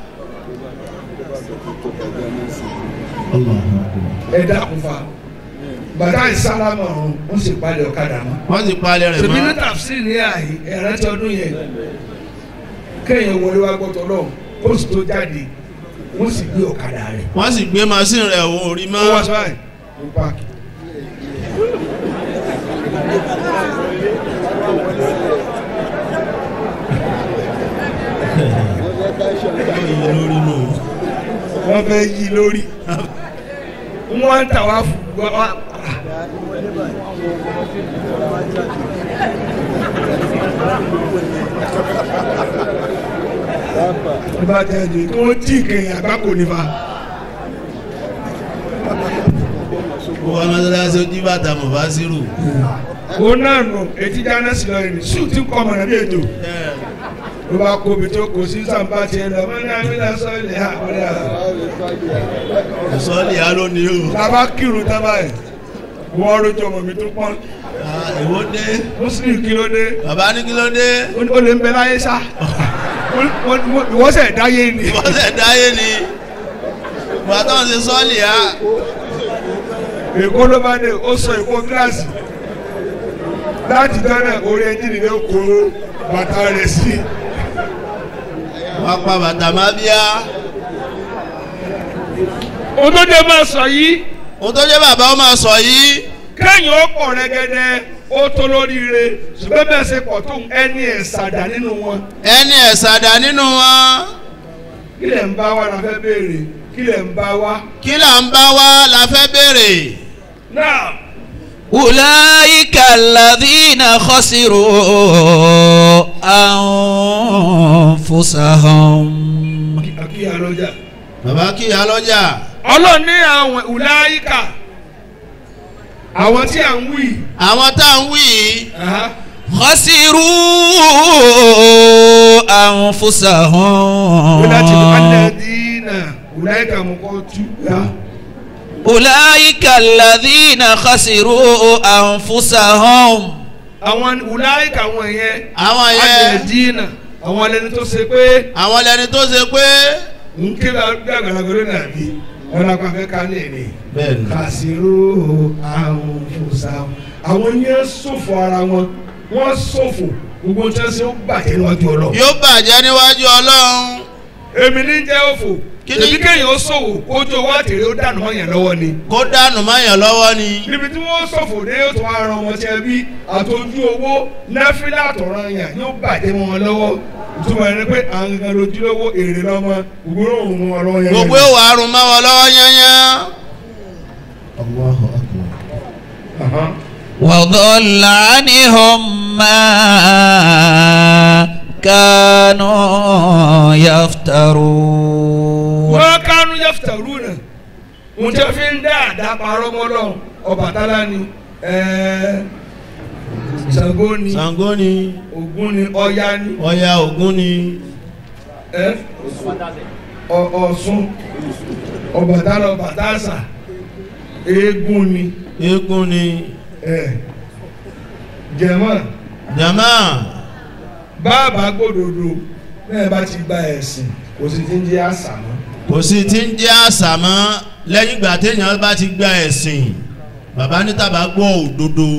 ẹ dákun fa bàtà ìsálámà ọ̀run wọ́n sì palẹ̀ ọ̀kadà mọ́. wọ́n sì palẹ̀ rẹ̀ mọ́. tèmi ní tàfsírì ní àyè ẹ̀rẹ́ tí ọdún yẹn kéèyàn wọlé wá gbọ́tọ̀ lọ́wọ́ kó sì tó jáde wọ́n sì gbé ọ̀kadà rẹ̀. wọ́n sì gbé machine rẹ̀ wò rí mọ́. ó wá sọ́wọ́ ẹ̀ ní páàkì. wọ́n fẹ́ yí lórí wọ́n ń tà wá fún wa. Ìbá jáde kí wọ́n tí ìkẹyìn àgbákò nípa. wọ́n mọ́sálásí ojú bàtà Mufasiru. Ó náà nù etí jáná sí lọ ìrìn sùn tí ń kọ́ ọmọdé bí ètò. Ló bá kó omi tó kó sí sàǹbá tiẹ̀ lọ mọ́ ní amílẹ̀ sọ́ọ̀lì ha wọlé àlọ́. sọ́ọ̀lì ha ló ní o. Bàbá kírun tábà ẹ̀ wọ́n rojú ọmọ mi tó pọ́n. Èwo dé. Muslim kí ló dé. Bàbá ní kí ló dé. Ó lè ń bẹ láyé sá. Ìwọ́sẹ̀ dáyé ni. Ìwọ́sẹ̀ dáyé ni. Bàtà wọn ṣe sọ́ọ̀lì ha. Èkó ló bá dé ó sọ èkó gíláàsì. Láti dáná orí ẹnjìnì ló kó bàtà rẹ̀ sí. Wọ́n pa bàtà má bíá. Ohun tó jẹ́ máa sọ yìí. Ohun tó jẹ́ bàbá ó máa sọ yìí. Kẹ́yìn ó pọ̀ rẹ́gẹ́dẹ́ ó tó lóríire ṣùgbọ́n bẹ́ẹ̀ ṣe pọ̀ tó ẹni ẹ̀sàdà nínú wọn. Ẹni ẹ̀sàdà nínú wọn. Kí lẹ̀ ń bá wa la fẹ́ béèrè? Kí lẹ̀ ń bá wa? Kí là ń bá wa la fẹ́ béèrè? Náà. أولئك الذين خسروا أنفسهم. Akíyà lọ́jà. Bàbá kíyà lọ́jà. Ọlọ́run ní àwọn ùláyíkà àwọn tí à ń wí. Àwọn tá à ń wí. خسروا أنفسهم. Láti alladhina ùláyíkà mú kọ́ tú. أولئك الذين خسروا أنفسهم. Àwọn ùláyíkà àwọn yẹn. Àwọn yẹn. alladhina àwọn ẹni tó ṣe pé. Àwọn ẹni tó ṣe pé. Ń kí lọ bí àgbàlagbà nàbí wọn àgbà fẹ́ ká lè ní. Bẹ́ẹ̀ni. Khasiru anfusahum. Àwọn yẹn ṣòfò ara wọn wọ́n ṣòfò gbogbo tí wọ́n ṣe ó bàjẹ́ níwájú Ọlọ́run. Yóò bàjẹ́ níwájú Ọlọ́run. Èmi ní jẹ́ òfò. Èmi kéèyàn ó ṣòwò kójú owó àtèrè ó dànù mọ́ yẹn lọ́wọ́ ni. Kó dànù mọ́ yẹn lọ́wọ́ ni. Níbi tí wọ́n ṣòfò dé yóò tún wá ran wọn ṣe bí àtọ́jú owó náfìlà àtọ̀ràn yẹn yóò bàjẹ́ mọ́ wọn lọ́wọ́. Ìtumọ̀ ẹni pé àwọn gangan lójúlówó èrè lọ́mọ gbogbo òun wọn lọ́wọ́ yẹn. Gbogbo ìwà àrùn mọ́ wọn lọ́wọ́ yẹnyẹn. Allahu akbar. وضل عنهم ما كانوا يفترون. wọ́n kánú yaftaruna ohun tí a fi ń dá àdá parọ́ mọ́ lọ Ọbàtálá ni Ṣàngó ni Ṣàngó ni. Ògún ni Ọya ni Ọya Ògún ni. Ọ̀ṣun Ọbàtálá Ọbàtásà eégún ni. Eégún ni. Jẹ̀mọ́. Jàmá. Bàbá gbòdòdó bẹ́ẹ̀ bá ti gba ẹ̀sìn kò sì ti ń jẹ́ àṣà mọ́. Kò sí ti ń jẹ́ àṣà mọ́ lẹ́yìn ìgbà téèyàn bá ti gba ẹ̀sìn. Bàbá ní tàbá gbọ́ òdodo.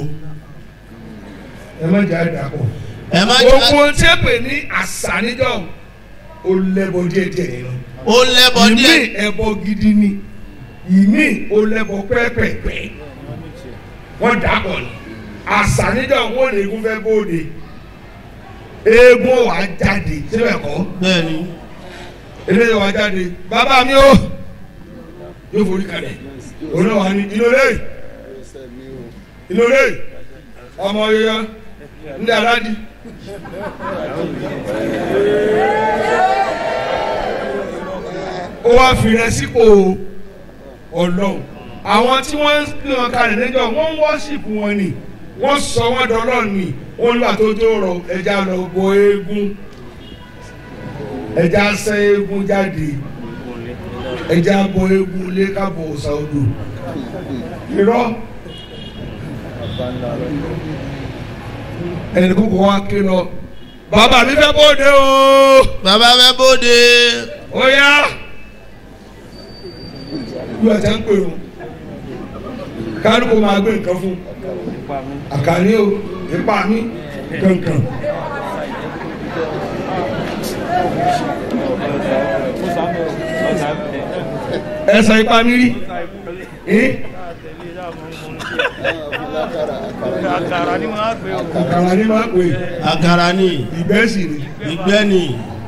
Ẹ má jẹ́ àdàpọ̀. Ẹ má jẹ́ gbogbo tí ẹ pè ní àṣà níjọ́ ó lẹ́bọ díẹ̀díẹ̀ nínú. Ó lẹ́bọ díẹ̀. Ìmí ẹbọ gidi ni ìmí ó lẹ́bọ pẹ́ẹ́pẹ́ẹ́pẹ́ wọ́n dàpọ̀ ni àṣà níjọ́ wọn lè gún fẹ́ bóde eégún wà jáde síbẹ̀ kọ́. Bẹ́ẹ̀ni. eléyìí wà jáde bàbá mi ó yóò forí kalẹ̀ òun náà wà ní ìlórè ọmọ yíyá ndé aládì. ó wá fi rẹ sípò Ọlọ́run àwọn tí wọ́n ń pè wọn kalẹ̀ níjọ́ wọ́n ń wọ́ṣìpù wọn ni wọ́n sọ wọ́n dọ́lọ́ ni wọ́n nígbà tó jó rọ ẹja lọ bo eégún ẹja sẹ eégún jáde ẹja bo eégún lé kábọ̀ ọ̀sà odò irọ́ ẹni kókò wá ké lọ bàbá mi fẹ́ bóde o. Bàbá fẹ́ bóde. Ó yá yóò ẹ̀jẹ̀ ń pè o kálukú máa gbé nǹkan fún àkàní o ipa mi kankan. ẹ sọ ipa mi rí àkàrà ni máa pè ó. àkàrà ni máa pè. àkàrà ni. ìgbẹ́ sì ni. ìgbẹ́ ni.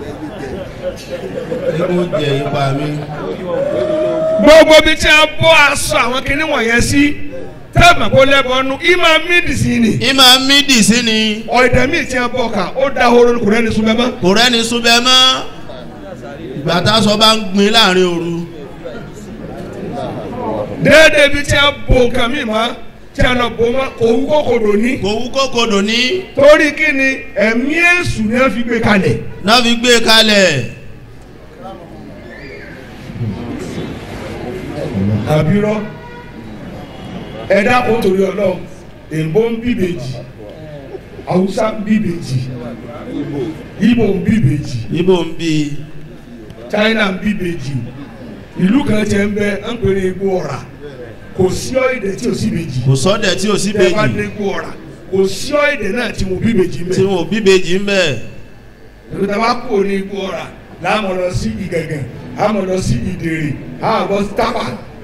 ó jẹ ipa mi. gbogbo bí tí a bọ́ aṣọ àwọn kinní wọ̀nyẹn sí tẹ́ẹ̀mà kó lẹ́bọ̀ọ́nù ìmọ̀ mídì sí ni. ìmọ̀ mídì sí ni. ọ̀dẹ̀ míì tí a bọ̀ ká ó da horo kò rẹ́ni sunbẹ́ mọ́. kò rẹ́ni sunbẹ́ mọ́. ìgbà táṣọ bá ń gbin láàrin òru. déédéé bí tí a bọ̀ nǹkan mi mọ́ tí a lọ bọ̀ mọ́ kò wú kókòdò ní. kò wú kókòdò ní. torí kí ni ẹ̀mí èṣù ni wọ́n fi gbé kalẹ̀. náà fi gbé kalẹ̀. àbírọ́ ẹ̀dá kò torí ọlọ́run èèbó ń bí ìbejì haúsá ń bí ìbejì ìgbò ń bí ìbejì ibo ń bí. China ń bí ìbejì ìlú kan jẹ́ ń bẹ ń pèrè egbò ọ̀rà kò sí ọ̀ẹ́dẹ̀ tí ò sí ìbejì. kò sọ́dẹ̀ tí ò sí bẹ́ẹ̀ bá bèjì. dé egbò ọ̀rà kò sí ọ̀ẹ́dẹ̀ náà tí mo bí ìbejì mẹ́. tí wọn ò bí bèjì ń bẹ̀. ìrètà bá kú ní egbò ọ̀rà láàmú lọ sí Ìgẹ̀gẹ̀ àmọ́ lọ sí Ìdèrè àbọ̀ tápà.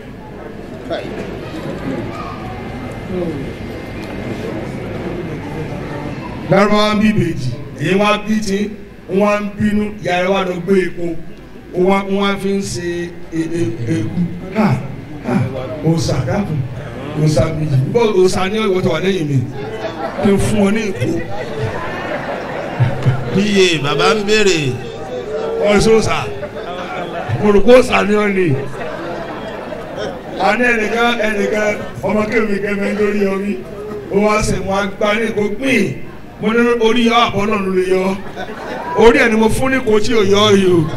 lárúbáwá ń bí ìbejì èyí wá bí tí wọ́n ń bínú yàrá wa lọ gbé epo wọ́n fi ń ṣe èkú òòsà dákun òòsà méjì bó òòsà ní ìwọ tó wà lẹ́yìn mi kí n fún ọ ní èkó. níye bàbá ń béèrè. ọ̀sẹ̀ òòsà kòròkó òòsà ní ọ̀nì àní ẹnìkan ọmọ kéwì kẹfẹ lórí orí ó wá sẹ̀ wọ́n agbá ní èkó gbìn mo ní orí yọ àbọ̀ náà ló lè yọ orí ẹ̀ ni mo fún ní kò tí ò yọ yìí o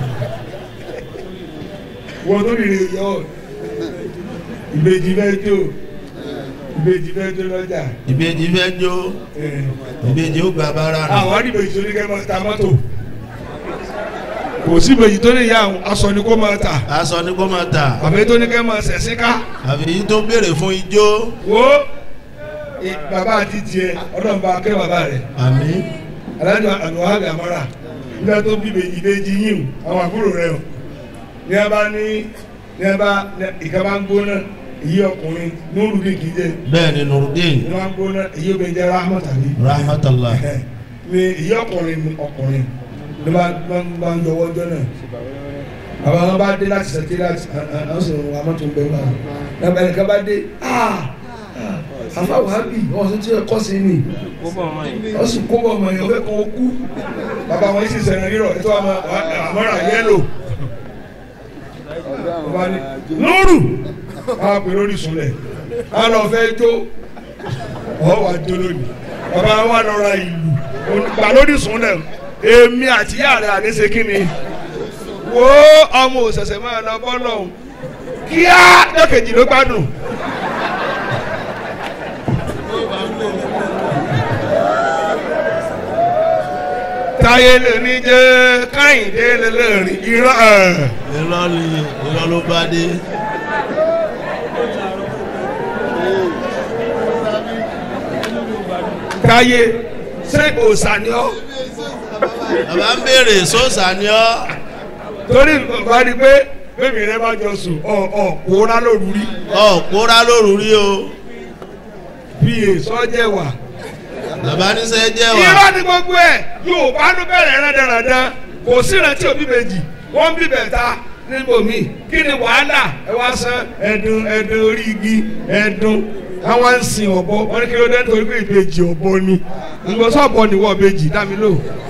wọ́n tó lè yọ ìbejì fẹ́ jó ìbejì fẹ́ jó lọ́jà. ìbejì fẹ́ jó ìbejì ó gba bára rẹ̀. àwọn ìbejì tó ní kẹ́ máa ta mọ́tò kò sí ìbejì tó ní ìyá àwọn aṣọ ni kó máa ta. aṣọ ni kó máa ta. àbí tó ní kẹ́ máa ṣẹ̀ṣin ká. àbí yìí tó béèrè fún ijó. wo bàbá àti tiẹ̀ ọlọ́run bá kẹ́ bàbá rẹ̀. àmín. alájọ àlùwáàgà mọ́ra nígbà tó bí ìbejì yín àwọn àbúrò rẹ̀ o ní a bá ní ìka bá ń gbóná èyí ọkùnrin Nurudeen kì í jẹ. bẹ́ẹ̀ni Nurudeen. ní wọ́n gbóná èyí obìnrin jẹ́ Rahmatali. Rahmatullah. ní èyí ọkùnrin ní bá ń yọwọ́ ọjọ́ náà àwọn ọmọ bá dé láti sẹ́kí láti àwọn sọ̀rọ̀ wọn àmọ́ tó ń bẹ wọn àwọn ẹnì kan bá dé àfa wàhábì ọ̀sán tí ẹ̀kọ́ sí ni wọ́n sì kó bọ̀ ọmọ yẹn fẹ́ kàn ó kú bàbá wọn sì sẹ̀rẹ̀ rírọ̀ ètò àmọ́ra yẹ́lò lóru àwọn pè lórí sunlẹ̀ a lọ fẹ́ jó ọ̀ wá jó lónìí bàbá wa lọ ra ìlú gbà lórí sunlẹ̀ èmi àti ìyá rẹ̀ àdéṣe kí ni wo ọmọ òṣèṣẹ́ máa lọ bọ́ lọ́hùn kíá lọ́kejì ló gbádùn. táyé lè ní jẹ́ káyìndé lè lè rìn irọ́ irọ́ ló bá dé. táyé ṣé òòṣà ni ọ́. bàbá ń béèrè sóòṣà ni ọ́. torí bàbá rí pé bébì rẹ bá jọ sùn kóra lóru rí. kóra lóru rí o. pa sọ́jẹ́ wà. bàbá ní sẹ́ jẹ́ wà. irọ́ ni gbogbo ẹ̀ yóò bá ló bẹ̀rẹ̀ rádaràdà kò sí ìrántí òbí méjì wọ́n bí bẹ̀ta níbo mi kí ni wàhálà ẹ wá sán ẹdun orí igi ẹdun àwọn ń sin ọ̀bọ wọn ní kí ló dé nítorí pé ìbejì ọ̀bọ ni nǹkan sọ̀bọ ni wọ́n bejì dá mi lò.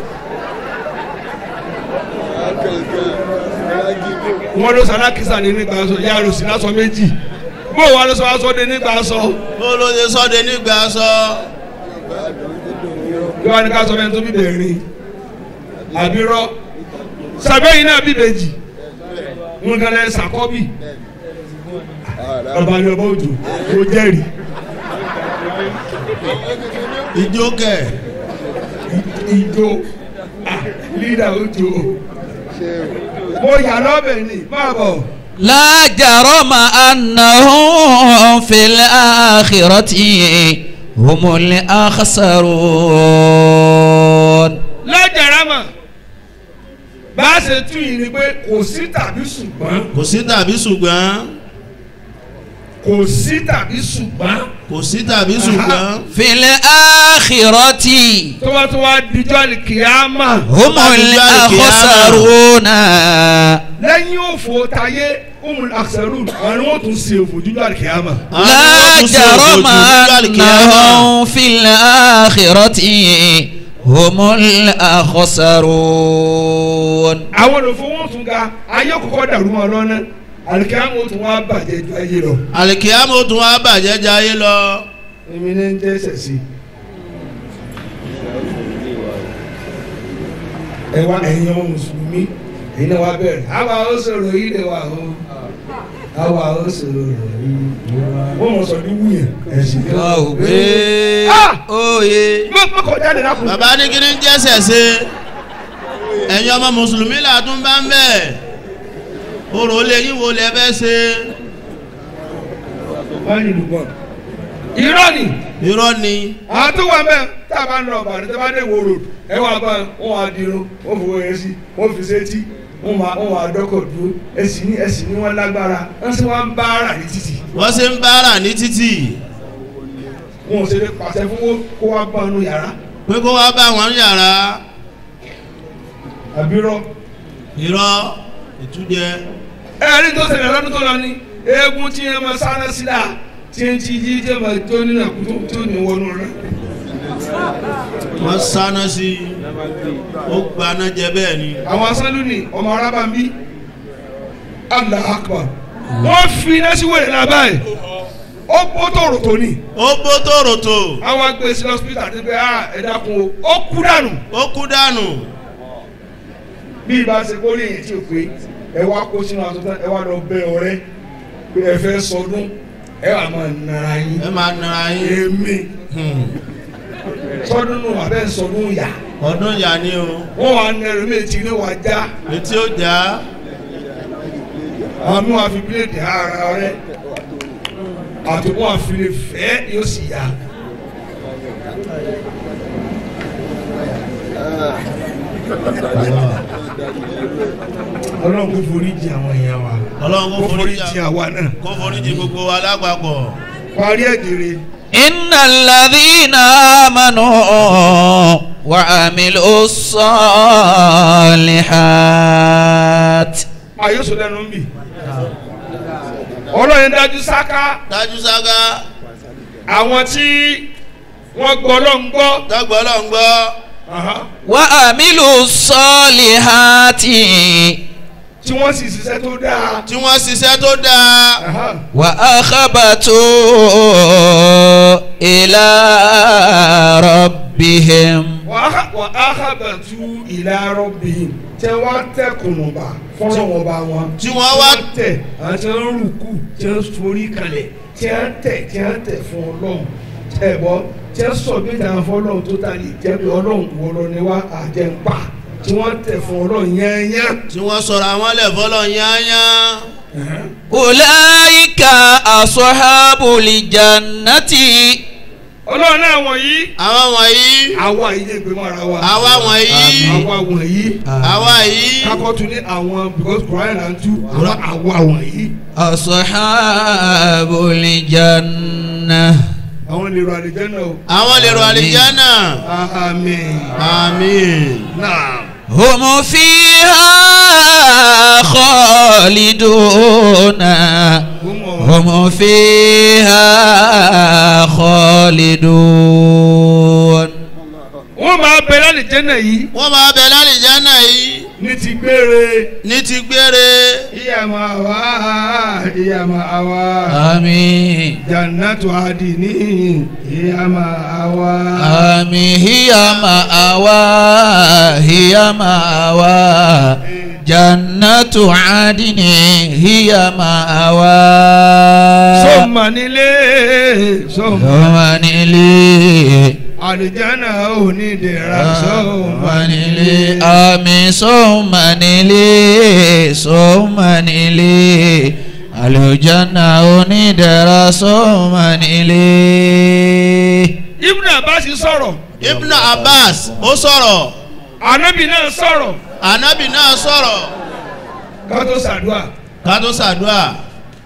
wọ́n ló sọ alákìsà ní nígbà sọ ìyá rò sí lásọ méjì bó wà ló sọ aṣọ de nígbà sọ. bó ló ṣe sọ de nígbà sọ. yóò wá ní ká sọ fẹ́ni tó bí bẹ̀rin àbírọ́ sàbẹ́yìn náà bí bèjì wọn kan lẹ́ sàkọ́bì ọba ní ọba òjò ó jẹ́rìí. ijó kẹ. ijó lídà òjò mo yà lọ́bẹ̀ ni máa bọ̀. لا جرم أنهم في الآخرة هم الأخسرون. لا جرم bá a ṣe tún yìí ni pé kò sí tàbí ṣùgbọ́n. kò sí tàbí ṣùgbọ́n. kò sí tàbí ṣùgbọ́n. kò sí tàbí ṣùgbọ́n. fil akhirati tó bá tó wá dijọ́ àlìkìyàmà. humul akhsaruna. lẹ́yìn òfò tayé humul akhsarun àwọn ni wọ́n tún ṣe òfò dijọ́ àlìkìyàmà. la jarama annahum fil akhirati humul akhsarun. àwọn olùfowó wọn tún ga ayé kọ́kọ́ dàrú wọn lọ́nà àlìkìyàmà ó tún wá bàjẹ́ ju ayé lọ. àlìkìyàmà ó tún wá bàjẹ́ ju ayé lọ. èmi ní ń tẹ́sẹ̀ sí. ẹ wá ẹ̀yin ọmọ mùsùlùmí ẹ̀yin náà wá bẹ̀rẹ̀ àwa ó sọ̀rọ̀ yìí lè wà ó àwa ó sọ̀rọ̀ yìí wọ́n mọ̀ sọ ní wúyẹn ẹ̀sìn ní wọ́n ò gbé oyè. gbọ́ kọjá lè lákùn. bàbá ní kí ni ń jẹ́sẹ̀ ṣe ẹ̀yin ọmọ mùsùlùmí làtún bá ń bẹ̀ orò lè yín wo lẹ fẹ́ ṣe. wọ́n ní lùgbọ́n irọ́ ni. irọ́ ni. àwọn tó wà mẹ́ tá a bá ń lọ ọ̀bàdàn tó bá dé wo road ẹ wà bá wọn wà dirun wọn fowó yẹn sí wọn fi sétí wọn wà dọ́kọ̀ dúró ẹ̀sìn ní wọn lágbára wọn sì wá ń bá ara ní títì. wọ́n ṣe ń bá ara ní títì. wọn ò ṣe lè pàṣẹ fún kó wá bá ọnu yàrá. pé kó wá bá wọn yàrá. àbírọ́. irọ́ ìtújẹ. ẹ̀rí tó ṣẹlẹ̀ lọ́dún tó lọ ní eégún tí yẹn máa sáná sílá tí ń ti jí jẹ́ máa tó nínú àkútó tó ní wọnú rẹ̀. wọ́n sáná sí i ó gbaná jẹ bẹ́ẹ̀ ni. àwọn asálù ni ọmọ arábàmbí Allah akbar wọ́n fi iná sí wẹ̀rẹ̀ náà báyìí ó bó tòrò tó ní. ó bó tòrò tó. àwọn agbè sí hospital àti pé ẹ dákun o ó kú dànù. ó kú dànù. bí ibà ṣe kó lè yẹn tí o pé ẹ wá kó sínú àtúntà ẹ wá lọ bẹ ọ̀rẹ́ pé ẹ fẹ́ sọdún ẹ wà máa nara yín. ẹ máa nara yín. èmi sọdún nù abẹ́ sọdún yà. ọdún yà ni o. wọ́n wà nẹrù méjì ní wà já. etí ó já. àwọn mi wà fi bíléèdì ara rẹ àti wọ́n wà fi lè fẹ́ yóò sì yá. ọlọ́run kò forí jì àwọn èèyàn wa. ọlọ́run kò forí jì àwa náà. kò forí jì gbogbo wa lápapọ̀. parí ẹ̀dẹ̀rẹ̀. innal ladhina amanu wa amilu salihat. àyọ̀sọ lẹ́nu ń bì. ọlọ́run dájú sáká. dájú sáká. àwọn tí wọ́n gbọ́ lọ́n gbọ́. dágbọ́ lọ́n gbọ́. wa amilu salihati. tí wọ́n sì ṣiṣẹ́ tó dáa. tí wọ́n ṣiṣẹ́ tó dáa. wa akhabatu ila rabbihim. wa akhabatu ila rabbihim. tí wọ́n tẹkùnùbà fọ́nrán bá wọn. tí wọ́n wá tẹ̀ àti rúkú tí wọ́n forí kalẹ̀ tí wọ́n tẹ̀ fún ọlọ́run tẹ̀ bọ́ tí wọ́n sọ bí ìdáhùn fún ọlọ́run tó ta lè jẹ́ pé ọlọ́run wọlọ́ ni wá àjẹǹpa tí wọ́n tẹ̀ fún ọlọ́run yányá. tí wọ́n sọ̀rọ̀ àwọn lẹ̀ fọlọ́ yányá. ulaika ashabul jannati. ọlọ́run náà wọ̀nyí. àwọn wọ̀nyí. àwa yìí lè gbé mọ́ra wa. àwa wọ̀nyí. àwa wọ̀nyí. àwa yìí. kakọ́tù ní àwọn because Quran là ń tú àwa wọ̀nyí. ashabul janna. àwọn lè ro àlìjánà o. àwọn lè ro àlìjánà. àmín. àmín. náà. hum fiha khaliduna. hum fiha khalidun. wọ́n máa bẹ lálìjánà yìí. wọ́n máa bẹ lálìjánà yìí. ní ti gbére. ní ti gbére. ìyá máa wá ìyá máa wá. àmín. jannatu adini ìyá máa wá. àmín. hiya ma'awa hiya ma'awa. jannatu adini hiya ma'awa. sọmanilé. sọmanilé. àlìjánà onídẹ̀ra sọmanilé. àmín. sọmanilé. sọmanilé. àlìjánà onídẹ̀ra sọmanilé. Ibn Abbas sọ̀rọ̀. Ibn Abbas ó sọ̀rọ̀. Ànábì náà sọ̀rọ̀. Ànábì náà sọ̀rọ̀. ká tó ṣàdúà. ká tó ṣàdúà.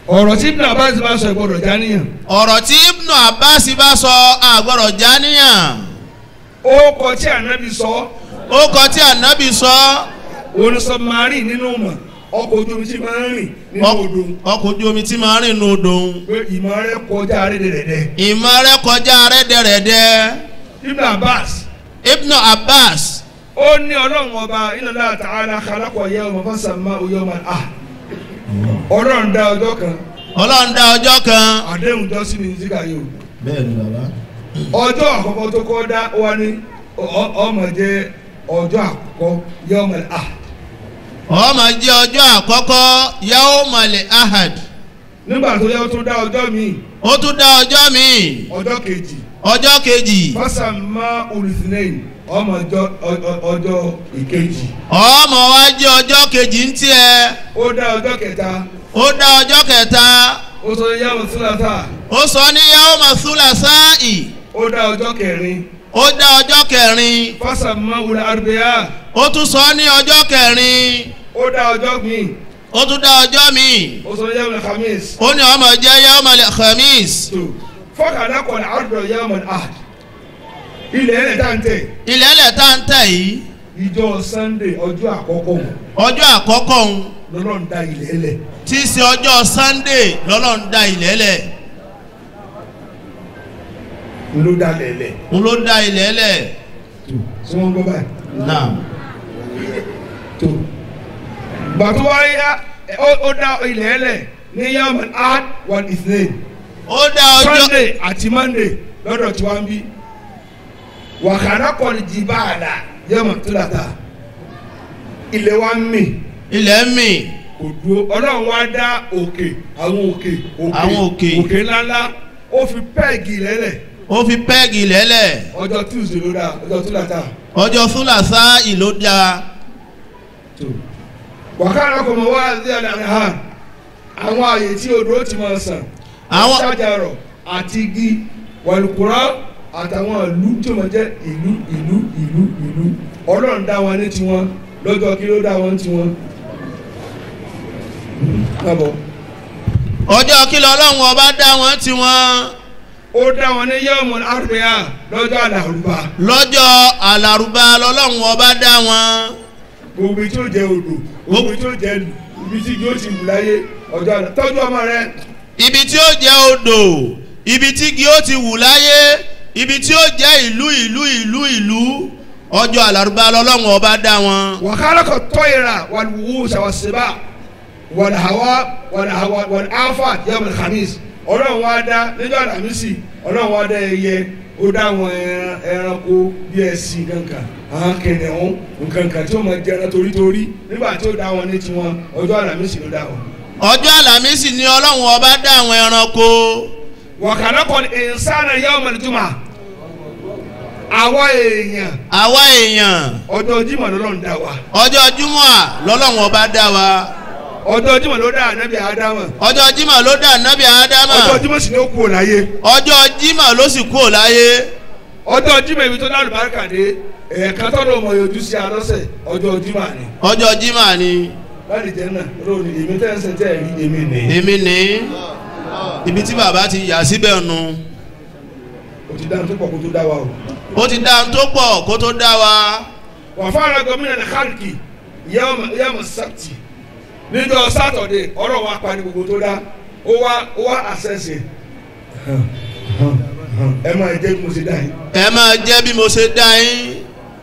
ọ̀rọ̀ tí Ibn Abbas bá sọ ìgbọ́dọ̀ jáníyàn. ọ̀rọ̀ tí Ibn Abbas bá sọ àgbọ̀rọ̀ jáníyàn. ó kọ tí ànábì sọ. ó kọ tí ànábì sọ. onísọ̀márì nínú mọ̀ ọkọ̀ ojú omi tí máa ń rìn nínú odò. ọkọ̀ ojú omi tí máa ń rìn nínú odò. pé ìmọ̀ rẹ̀ kọjá rẹ́dẹ̀rẹ́dẹ́. ìmọ̀ rẹ̀ kọjá rẹ́dẹ̀rẹ́dẹ́. Ibn Abbas. Ibn Abbas. ó ní ọlọ́run ọba inna Allah ta'ala khalaqa yawman fasammahu yawmal ahad. ọlọ́run dá ọjọ́ kan. ọlọ́run dá ọjọ́ kan. àdéhùn jọ sí mi síkà yìí o. bẹ́ẹ̀ ni bàbá. ọjọ́ àkọ́kọ́ tó kọ́ dá wa ní ọmọ jẹ́ ọjọ́ àkọ́kọ́ yawmal ahad. ọmọ jẹ́ ọjọ́ àkọ́kọ́ yawmal ahad. nígbà tó yẹ ó tún dá ọjọ́ míì. ó tún dá ọjọ́ míì. ọjọ́ kejì. ọjọ́ kejì. fasammahu al-ithnayn ọmọ ọjọ́ ìkejì. ọmọ wa jẹ́ ọjọ́ kejì ń tiẹ̀. ó dá ọjọ́ kẹta. ó dá ọjọ́ kẹta. ó sọ ní yawma thulatha. ó sọ ní yawma thulatha'i. ó dá ọjọ́ kẹrin. ó dá ọjọ́ kẹrin. fasammahu al-arbi'a. ó tún sọ ní ọjọ́ kẹrin. ó dá ọjọ́ míì. ó tún dá ọjọ́ míì. ó sọ ní yawma al-khamis. ó ní ọmọ jẹ́ yawma al-khamis. فخلق الأرض يوم الأحد. ilẹ̀ ẹlẹ̀ tá n tẹ̀. ilẹ̀ ẹlẹ̀ tá n tẹ̀ yìí. ìjọ Sunday ọjọ́ àkọ́kọ́. ọjọ́ àkọ́kọ́ ń. lọ́lọ́run dá ilẹ̀ ẹlẹ̀. tí í ṣe ọjọ́ Sunday lọ́lọ́run dá ilẹ̀ ẹlẹ̀. n ló dá ilẹ̀ ẹlẹ̀. n ló dá ilẹ̀ ẹlẹ̀. tí wọ́n gbọ́ báyìí. náà. tó gbàtú wáyé ó dá ilẹ̀ ẹlẹ̀ ní yawm al-ahad wal ithnain. ó dá ọjọ́ Sunday àti Monday lọ́dọ̀ tí wọ́n ń bí. wa khalaqa al-jibala yawma thulatha. ilẹ̀ wa ń mì. ilẹ̀ ń mì. kò dúró ọlọ́run wá dá òkè àwọn òkè òkè ńláńlá ó fi pẹ́ẹ̀gì lẹ́lẹ̀. ó fi pẹ́ẹ̀gì lẹ́lẹ̀. ọjọ́ Tuesday ló dá ọjọ́ Thulatha. ọjọ́ Thulatha ló dá. wàkàrà kò mọ̀ wá sí àlàyé hàn àwọn àyè tí odò ti máa sàn. àwọn ṣàjàrọ̀ àti igi wàlùkùrọ̀ àtàwọn ìlú tí ó máa jẹ́ ìlú ọlọ́run dá wọn ní tiwọn lọ́jọ́ kí ló dá wọn ní tiwọn. ọjọ́ kí lọ́lọ́run ọba dá wọn tiwọn. ó dá wọn ní yawmul arbi'a lọ́jọ́ àlàrúbá. lọ́jọ́ àlàrúbá lọ́lọ́run ọba dá wọn. gbogbo tí ó jẹ odò gbogbo tí ó jẹ ibi tí yóò ti wù láyé ọjọ́ àná tọ́jú ọmọ rẹ. ibi tí ó jẹ odò ibi tí yóò ti wù láyé ibi tí ó jẹ ìlú ọjọ́ àlàrúbá lọ́lọ́run ọba dá wọn. wa khalaqa at-tayra wal-wuhusha was-sibaa wal-afat yawm al-khamis. ọlọ́run wá dá níjọ́ àlàmísì ọlọ́run wá dá ẹyẹ ó dá àwọn ẹranko bí ẹṣin kankan àwọn kẹnẹ̀hún nkankan tí ó máa jẹran torítorí nígbà tí ó dá wọn ní tiwọn ọjọ́ àlàmísì ló dá wọn. ọjọ́ àlàmísì ni ọlọ́run ọba dá àwọn ẹranko. wa khalaqa al-insana yawm al-jumu'ah. àwa èèyàn ọjọ́ Jímọ̀ lọ́lọ́run dá wa. ọjọ́ Jímọ̀ lọ́lọ́run ọba dá wa. ọjọ́ Jímọ̀ ló dá ànábì Ádámà. ọjọ́ Jímọ̀ ló dá ànábì Ádámà. ọjọ́ Jímọ̀ sì ni ó kúrò láyé. ọjọ́ Jímọ̀ ló sì kúrò láyé. ọjọ́ Jímọ̀ ibi tó dá àlùbáríkà dé ẹ̀ẹ̀kan tọ́lọ̀ ọmọ yòójú sí arọ́sẹ̀ ọjọ́ Jímọ̀ ni. ọjọ́ Jímọ̀ ni. láti jẹ́ náà lóòní èmi tẹ́ ń sẹ́ tẹ́ rí èmi ní. èmi ní ibi tí bàbá ti yà síbẹ̀ nu. ó ti dáhùn tó pọ̀ kó tó dá wa o. ó ti dáhùn tó pọ̀ kó tó dá wa. wà fáwọn gómìnà ní kálíkì yẹ́mọ̀ sábtì níjọ́ sátọ̀dé ọ̀rọ̀ wa pa ní gbogbo tó dá ó wá àṣẹṣe. ẹ máa jẹ́ bí mo ṣe dá yín. ẹ máa jẹ́ bí mo ṣe dá yín.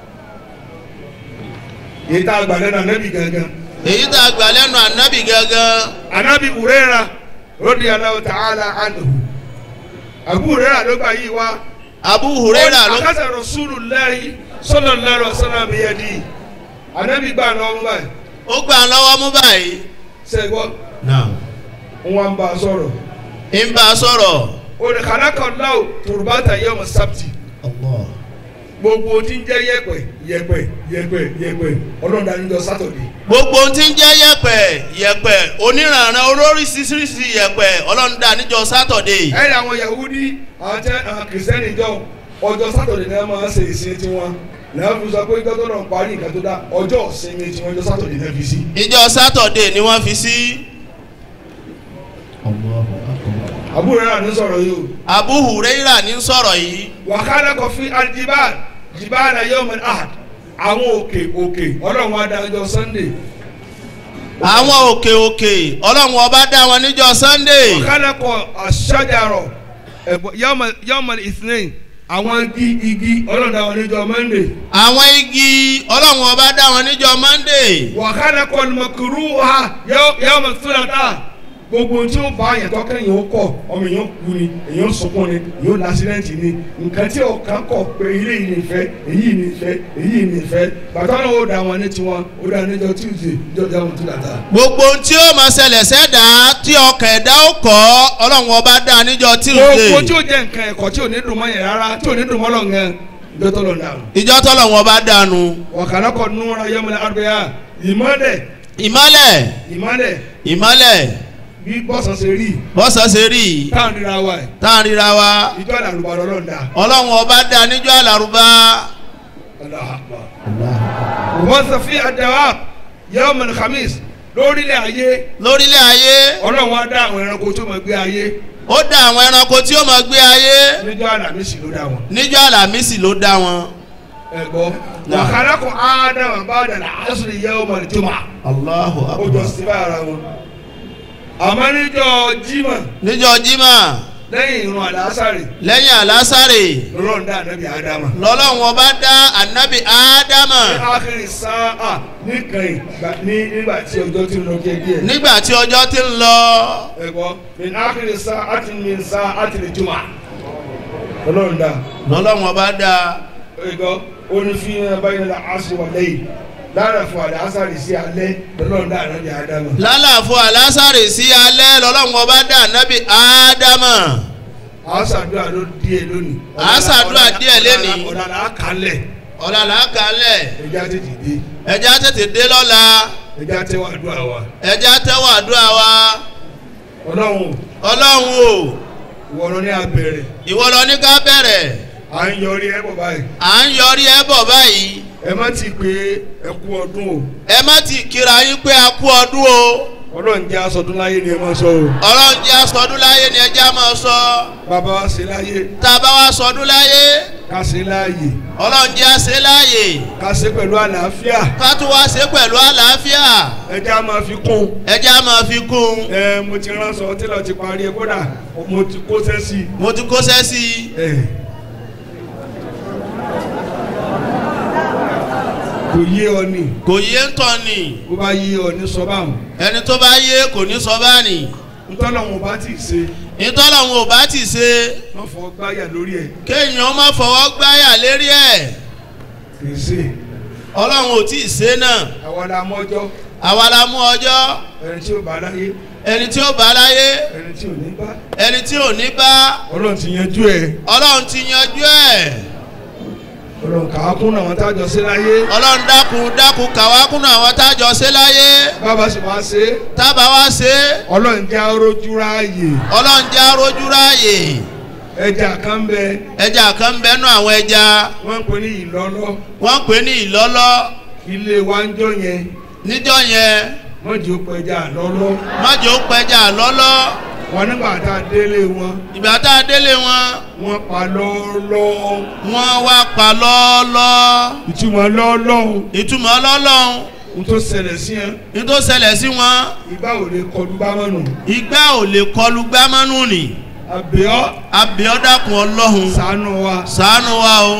èyí tá a gbà lẹ́nu ànábì gangan. èyí tá a gbà lẹ́nu ànábì gangan. ànábì Hurairah radiyallahu ta'ala anhu. Abu Hurairah ló gbà yìí wá. Abu Hurairah ló. akásà Rasulullahi sallallahu alaihi wasallam biyadihi. ànábì gbà lọ́wọ́ báyìí. ó gbà lọ́wọ́ mú báyìí. sẹ́gbọ́. náà. wọ́n bá a sọ̀rọ̀. ń bá a sọ̀rọ̀. òní khalaqallahu turbata yawma sabti. Allah. gbogbo tí ń jẹ́ yẹ̀pẹ̀ ọlọ́run dá níjọ́ sátọ̀dé. gbogbo tí ń jẹ́ yẹ̀pẹ̀ oníranran oríṣiríṣi yẹ̀pẹ̀ ọlọ́run dá níjọ́ sátọ̀dé. ẹ̀rì àwọn Yahudi àwọn kìrìsìtẹ́nì jọ ọjọ́ sátọ̀dé ni wọ́n máa ń ṣe ìsìn tiwọn náà fi sọ pé ìjọ tó náà parí nǹkan tó dá ọjọ́ ìsinmi tí wọ́n jọ sátọ̀dé náà fi sí. ìjọ sátọ̀dé ni wọ́n fi sí. àbúrò rẹ̀ ní sọ̀rọ̀ yìí o. Abu Huraira ní sọ̀rọ̀ yìí. wa khalaqa fi al-jibal jibala yawm al-ahad àwọn òkè ọlọ́run wa dá ọjọ́ Sunday. àwọn òkè ọlọ́run ọba dá wọn níjọ́ Sunday. wa khalaqa ash-shajara yawm al-ithnain àwọn igi ọlọ́run dá wọn níjọ́ Monday. àwọn igi ọlọ́run ọba dá wọn níjọ́ Monday. wa khalaqa al-makruha yawm al-thulatha gbogbo tí ó bá yẹn tọ́kẹ́ yẹn ó kọ̀ ọmọ yẹn ó kú ni èyàn ó sunkún ni èyàn ó lásìrẹ́ǹtì ni nǹkan tí ọ̀kan kọ̀ pé ilé yìí nìfẹ́ èyí nìfẹ́ èyí nìfẹ́ bàtà náà ó dá wọn ní tiwọn ó dá níjọ́ Tuesday níjọ́ jáwọn tó dàda. gbogbo tí ó máa ṣẹlẹ̀ sẹ́dá tí ọkàn ẹ̀dá ó kọ́ ọlọ́run ọba dá níjọ́ Tuesday. gbogbo tí ó jẹ́ nǹkan ẹ̀kọ́ tí ò ní dùn mọ́ yẹn rárá tí ò ní dùn mọ́ lọ́ngàn ìjọ tó lọ dànù. ìjọ tó lọ́run ọba dànù. wa khalaqa an-nura yawm al-arba'a ìmọ́lẹ̀ bí bọ́sàn ṣe rí táwọn ríra wa ìjọ àlàrúbá ọlọ́run dá. ọlọ́run ọba dá níjọ́ àlàrúbá. wọ́n sọ fí àdáwà yawm al-khamis lórílẹ̀ ayé ọlọ́run wa dá àwọn ẹranko tó máa gbé ayé. ó dá àwọn ẹranko tí ó máa gbé ayé. níjọ́ àlàmísì ló dá wọn. ẹ̀gbọ́ wa khalaqa Adama ba'da al-'asri yawm al-jumu'ah. Allahu akbar. ó jọ sí bá ara wọn. àmọ́ níjọ́ jímà lẹ́yìn ìrun àlásàrè lọ́lọ́run dá ànábì Ádámà. lọ́lọ́run ọba dá ànábì Ádámà. ní ákìrì sáà níkànnì nígbà tí ọjọ́ ti ń lọ díẹ̀. ẹ̀gbọ́ ní ákìrì sáà àti ní sáà àti lè jùmọ̀. lọ́lọ́run ọba dá. ẹ̀gbọ́ onífin báyìí la aṣọ wà lẹ́yìn lálàfo àlásàrè sí alẹ́ lọ́lọ́run dá ànábì Ádámà. lálàfo àlásàrè sí alẹ́ lọ́lọ́run ọba dá ànábì Ádámà. àṣàdúrà ló díẹ̀ lónìí. àṣàdúrà díẹ̀ lónìí. ọ̀làlà kalẹ̀. ẹja tètè dé lọ́la. ẹja tẹ́wọ́ àdúrà wa. ọlọ́run o. ìwọ ló ní ká bẹ̀rẹ̀. à ń yọrí ẹ bọ̀ báyìí. ẹ má ti pé ẹ kú ọdún o. ẹ má ti kíra yín pé a kú ọdún o. ọlọ́run jẹ́ aṣọdún láyé ni ẹ máa sọ o. ọlọ́run jẹ́ aṣọdún láyé ni ẹ já máa sọ. bàbá wa ṣe láyé. tàbá wa sọdún láyé. ká ṣe láàyè. ọlọ́run jẹ́ àṣẹ láàyè. ká ṣe pẹ̀lú àlàáfíà. ká tún wá ṣe pẹ̀lú àlàáfíà. ẹ já máa fi kún. mo ti ránṣọ tẹ́lọ̀ ti parí ẹ kódà mo ti kóṣẹ́ sí. kò yé ọ ni. kò yé ń tọ́ ni. bó bá yé ọ ní sọ báwọn. ẹni tó bá yé kò ní sọ bá ní. ntọ́lọ́hún ò bá ti ṣe. má fọwọ́ gbáyà lórí ẹ̀. kéèyàn má fọwọ́ gbáyà lérí ẹ̀. kì í ṣe. ọlọ́run ò tí ì ṣe náà. àwa la mú ọjọ́. ẹni tí ó bá láyé. ẹni tí ò ní bá. ọlọ́run ti yanjú ẹ̀. ọlọ́run kàwá kún àwọn tájọ sí láyé. ọlọ́run dákun kàwá kún àwọn tájọ sí láyé. bàbá sì wá ṣe. tábà wá ṣe. ọlọ́run jẹ́ arójú ráàyè. ẹja kan bẹ nú àwọn ẹja. wọ́n ń pè ní ìlọ́lọ́. ilé wa ń jọ yẹn. níjọ́ yẹn. mọ́jì ó pẹja lọ́lọ́. wọn nígbà tá a délé wọn. wọ́n pa lọ́ọ́lọ́. wọ́n wá pa lọ́ọ́lọ́. ìtumọ̀ lọ́ọ́lọ́. n tó ṣẹlẹ̀ sí wọn. ìgbà ò lè kọlu gbámánù ni. àbíọ́ dákun ọlọ́run. ṣàánú wa o.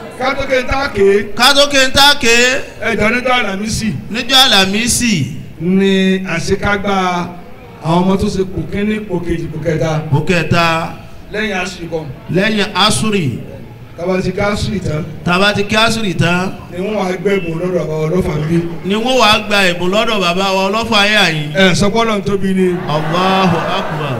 kátókè ń táàkè. ẹjọ́ níjọ́ àlàmísì. ní àṣekágbá àwọn ọmọ tó ṣe kò kíní kò kejì kò kẹta. lẹ́yìn asuri. tabati kí asuri tán. ni wọ́n wá gbé ẹ̀bùn lọ́dọ̀ bàbá ọlọ́fà bí. gba ẹ̀bùn lọ́dọ̀ bàbá ọlọ́fà yà yín. sọpọ́lọ̀ tóbi ni. Allahu akbar.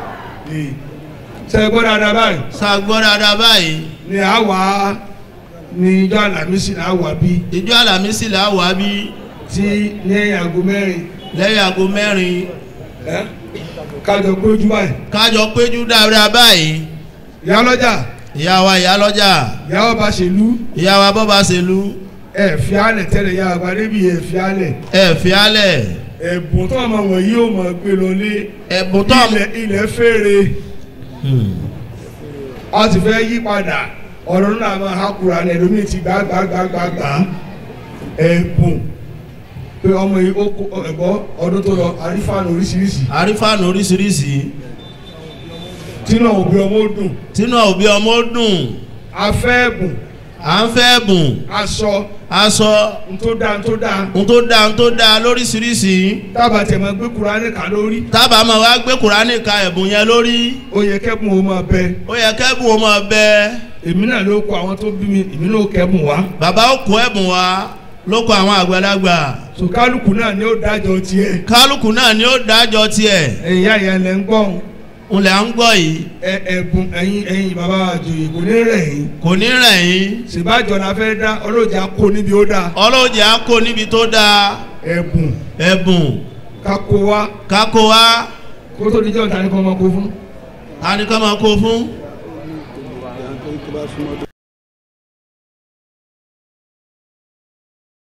ṣe gbọ́ dáadáa báyìí. ni a wà ní ìjọ àlàmísì là wà bí. tí lẹ́yìn aago mẹ́rin. kájọ péjú dáadáa báyìí. ìyálọ́jà. ìyàwó bá ṣèlú. ẹ fi alẹ̀ tẹ́lẹ̀ yàrá bá débi ẹ fi alẹ̀. ẹ̀bùn tó àmọ́ wọ̀nyí yóò máa gbé lọlé ẹ̀bùn tó ilẹ̀ fèrè a ti fẹ́ yí padà ọ̀rọ̀ náà máa hákùrà ní ẹlòmíì ti gbàgbàgbàgbà ẹ̀bùn pé ọmọ yìí ó kó ẹ̀gbọ́ ọdún tó lọ àrífàánù oríṣiríṣi tínú òbí ọmọ ó dùn a fẹ́ ẹ̀bùn à ń fẹ́ ẹ̀bùn aṣọ ntó dáa lóríṣiríṣi tábà tẹ̀ máa gbé kùránì ká lórí tábà máa wá gbé kùránì ká ẹ̀bùn yẹn lórí ó yẹ kẹ́bùn ó máa bẹ èmi náà ló kọ àwọn tó bí mi èmi náà kẹ́bùn wá bàbá ó kó ẹ̀bùn wá ló kọ àwọn àgbàlagbà so kálukú náà ni ó dájọ́ tiẹ̀ ẹ̀yà ìyá lẹ́ ń gbọ́n n lè ń gbọ́ yìí. ẹ̀bùn ẹ̀yin bàbá àjòyè kò ní rẹ̀ yín. ṣèbájọ la fẹ́ dá ọlọ́jà kó níbi ó dáa. ọlọ́jà kó níbi tó dáa. ẹ̀bùn. kákó wá. kó tó di jọ́ ta ni kò máa kó fún.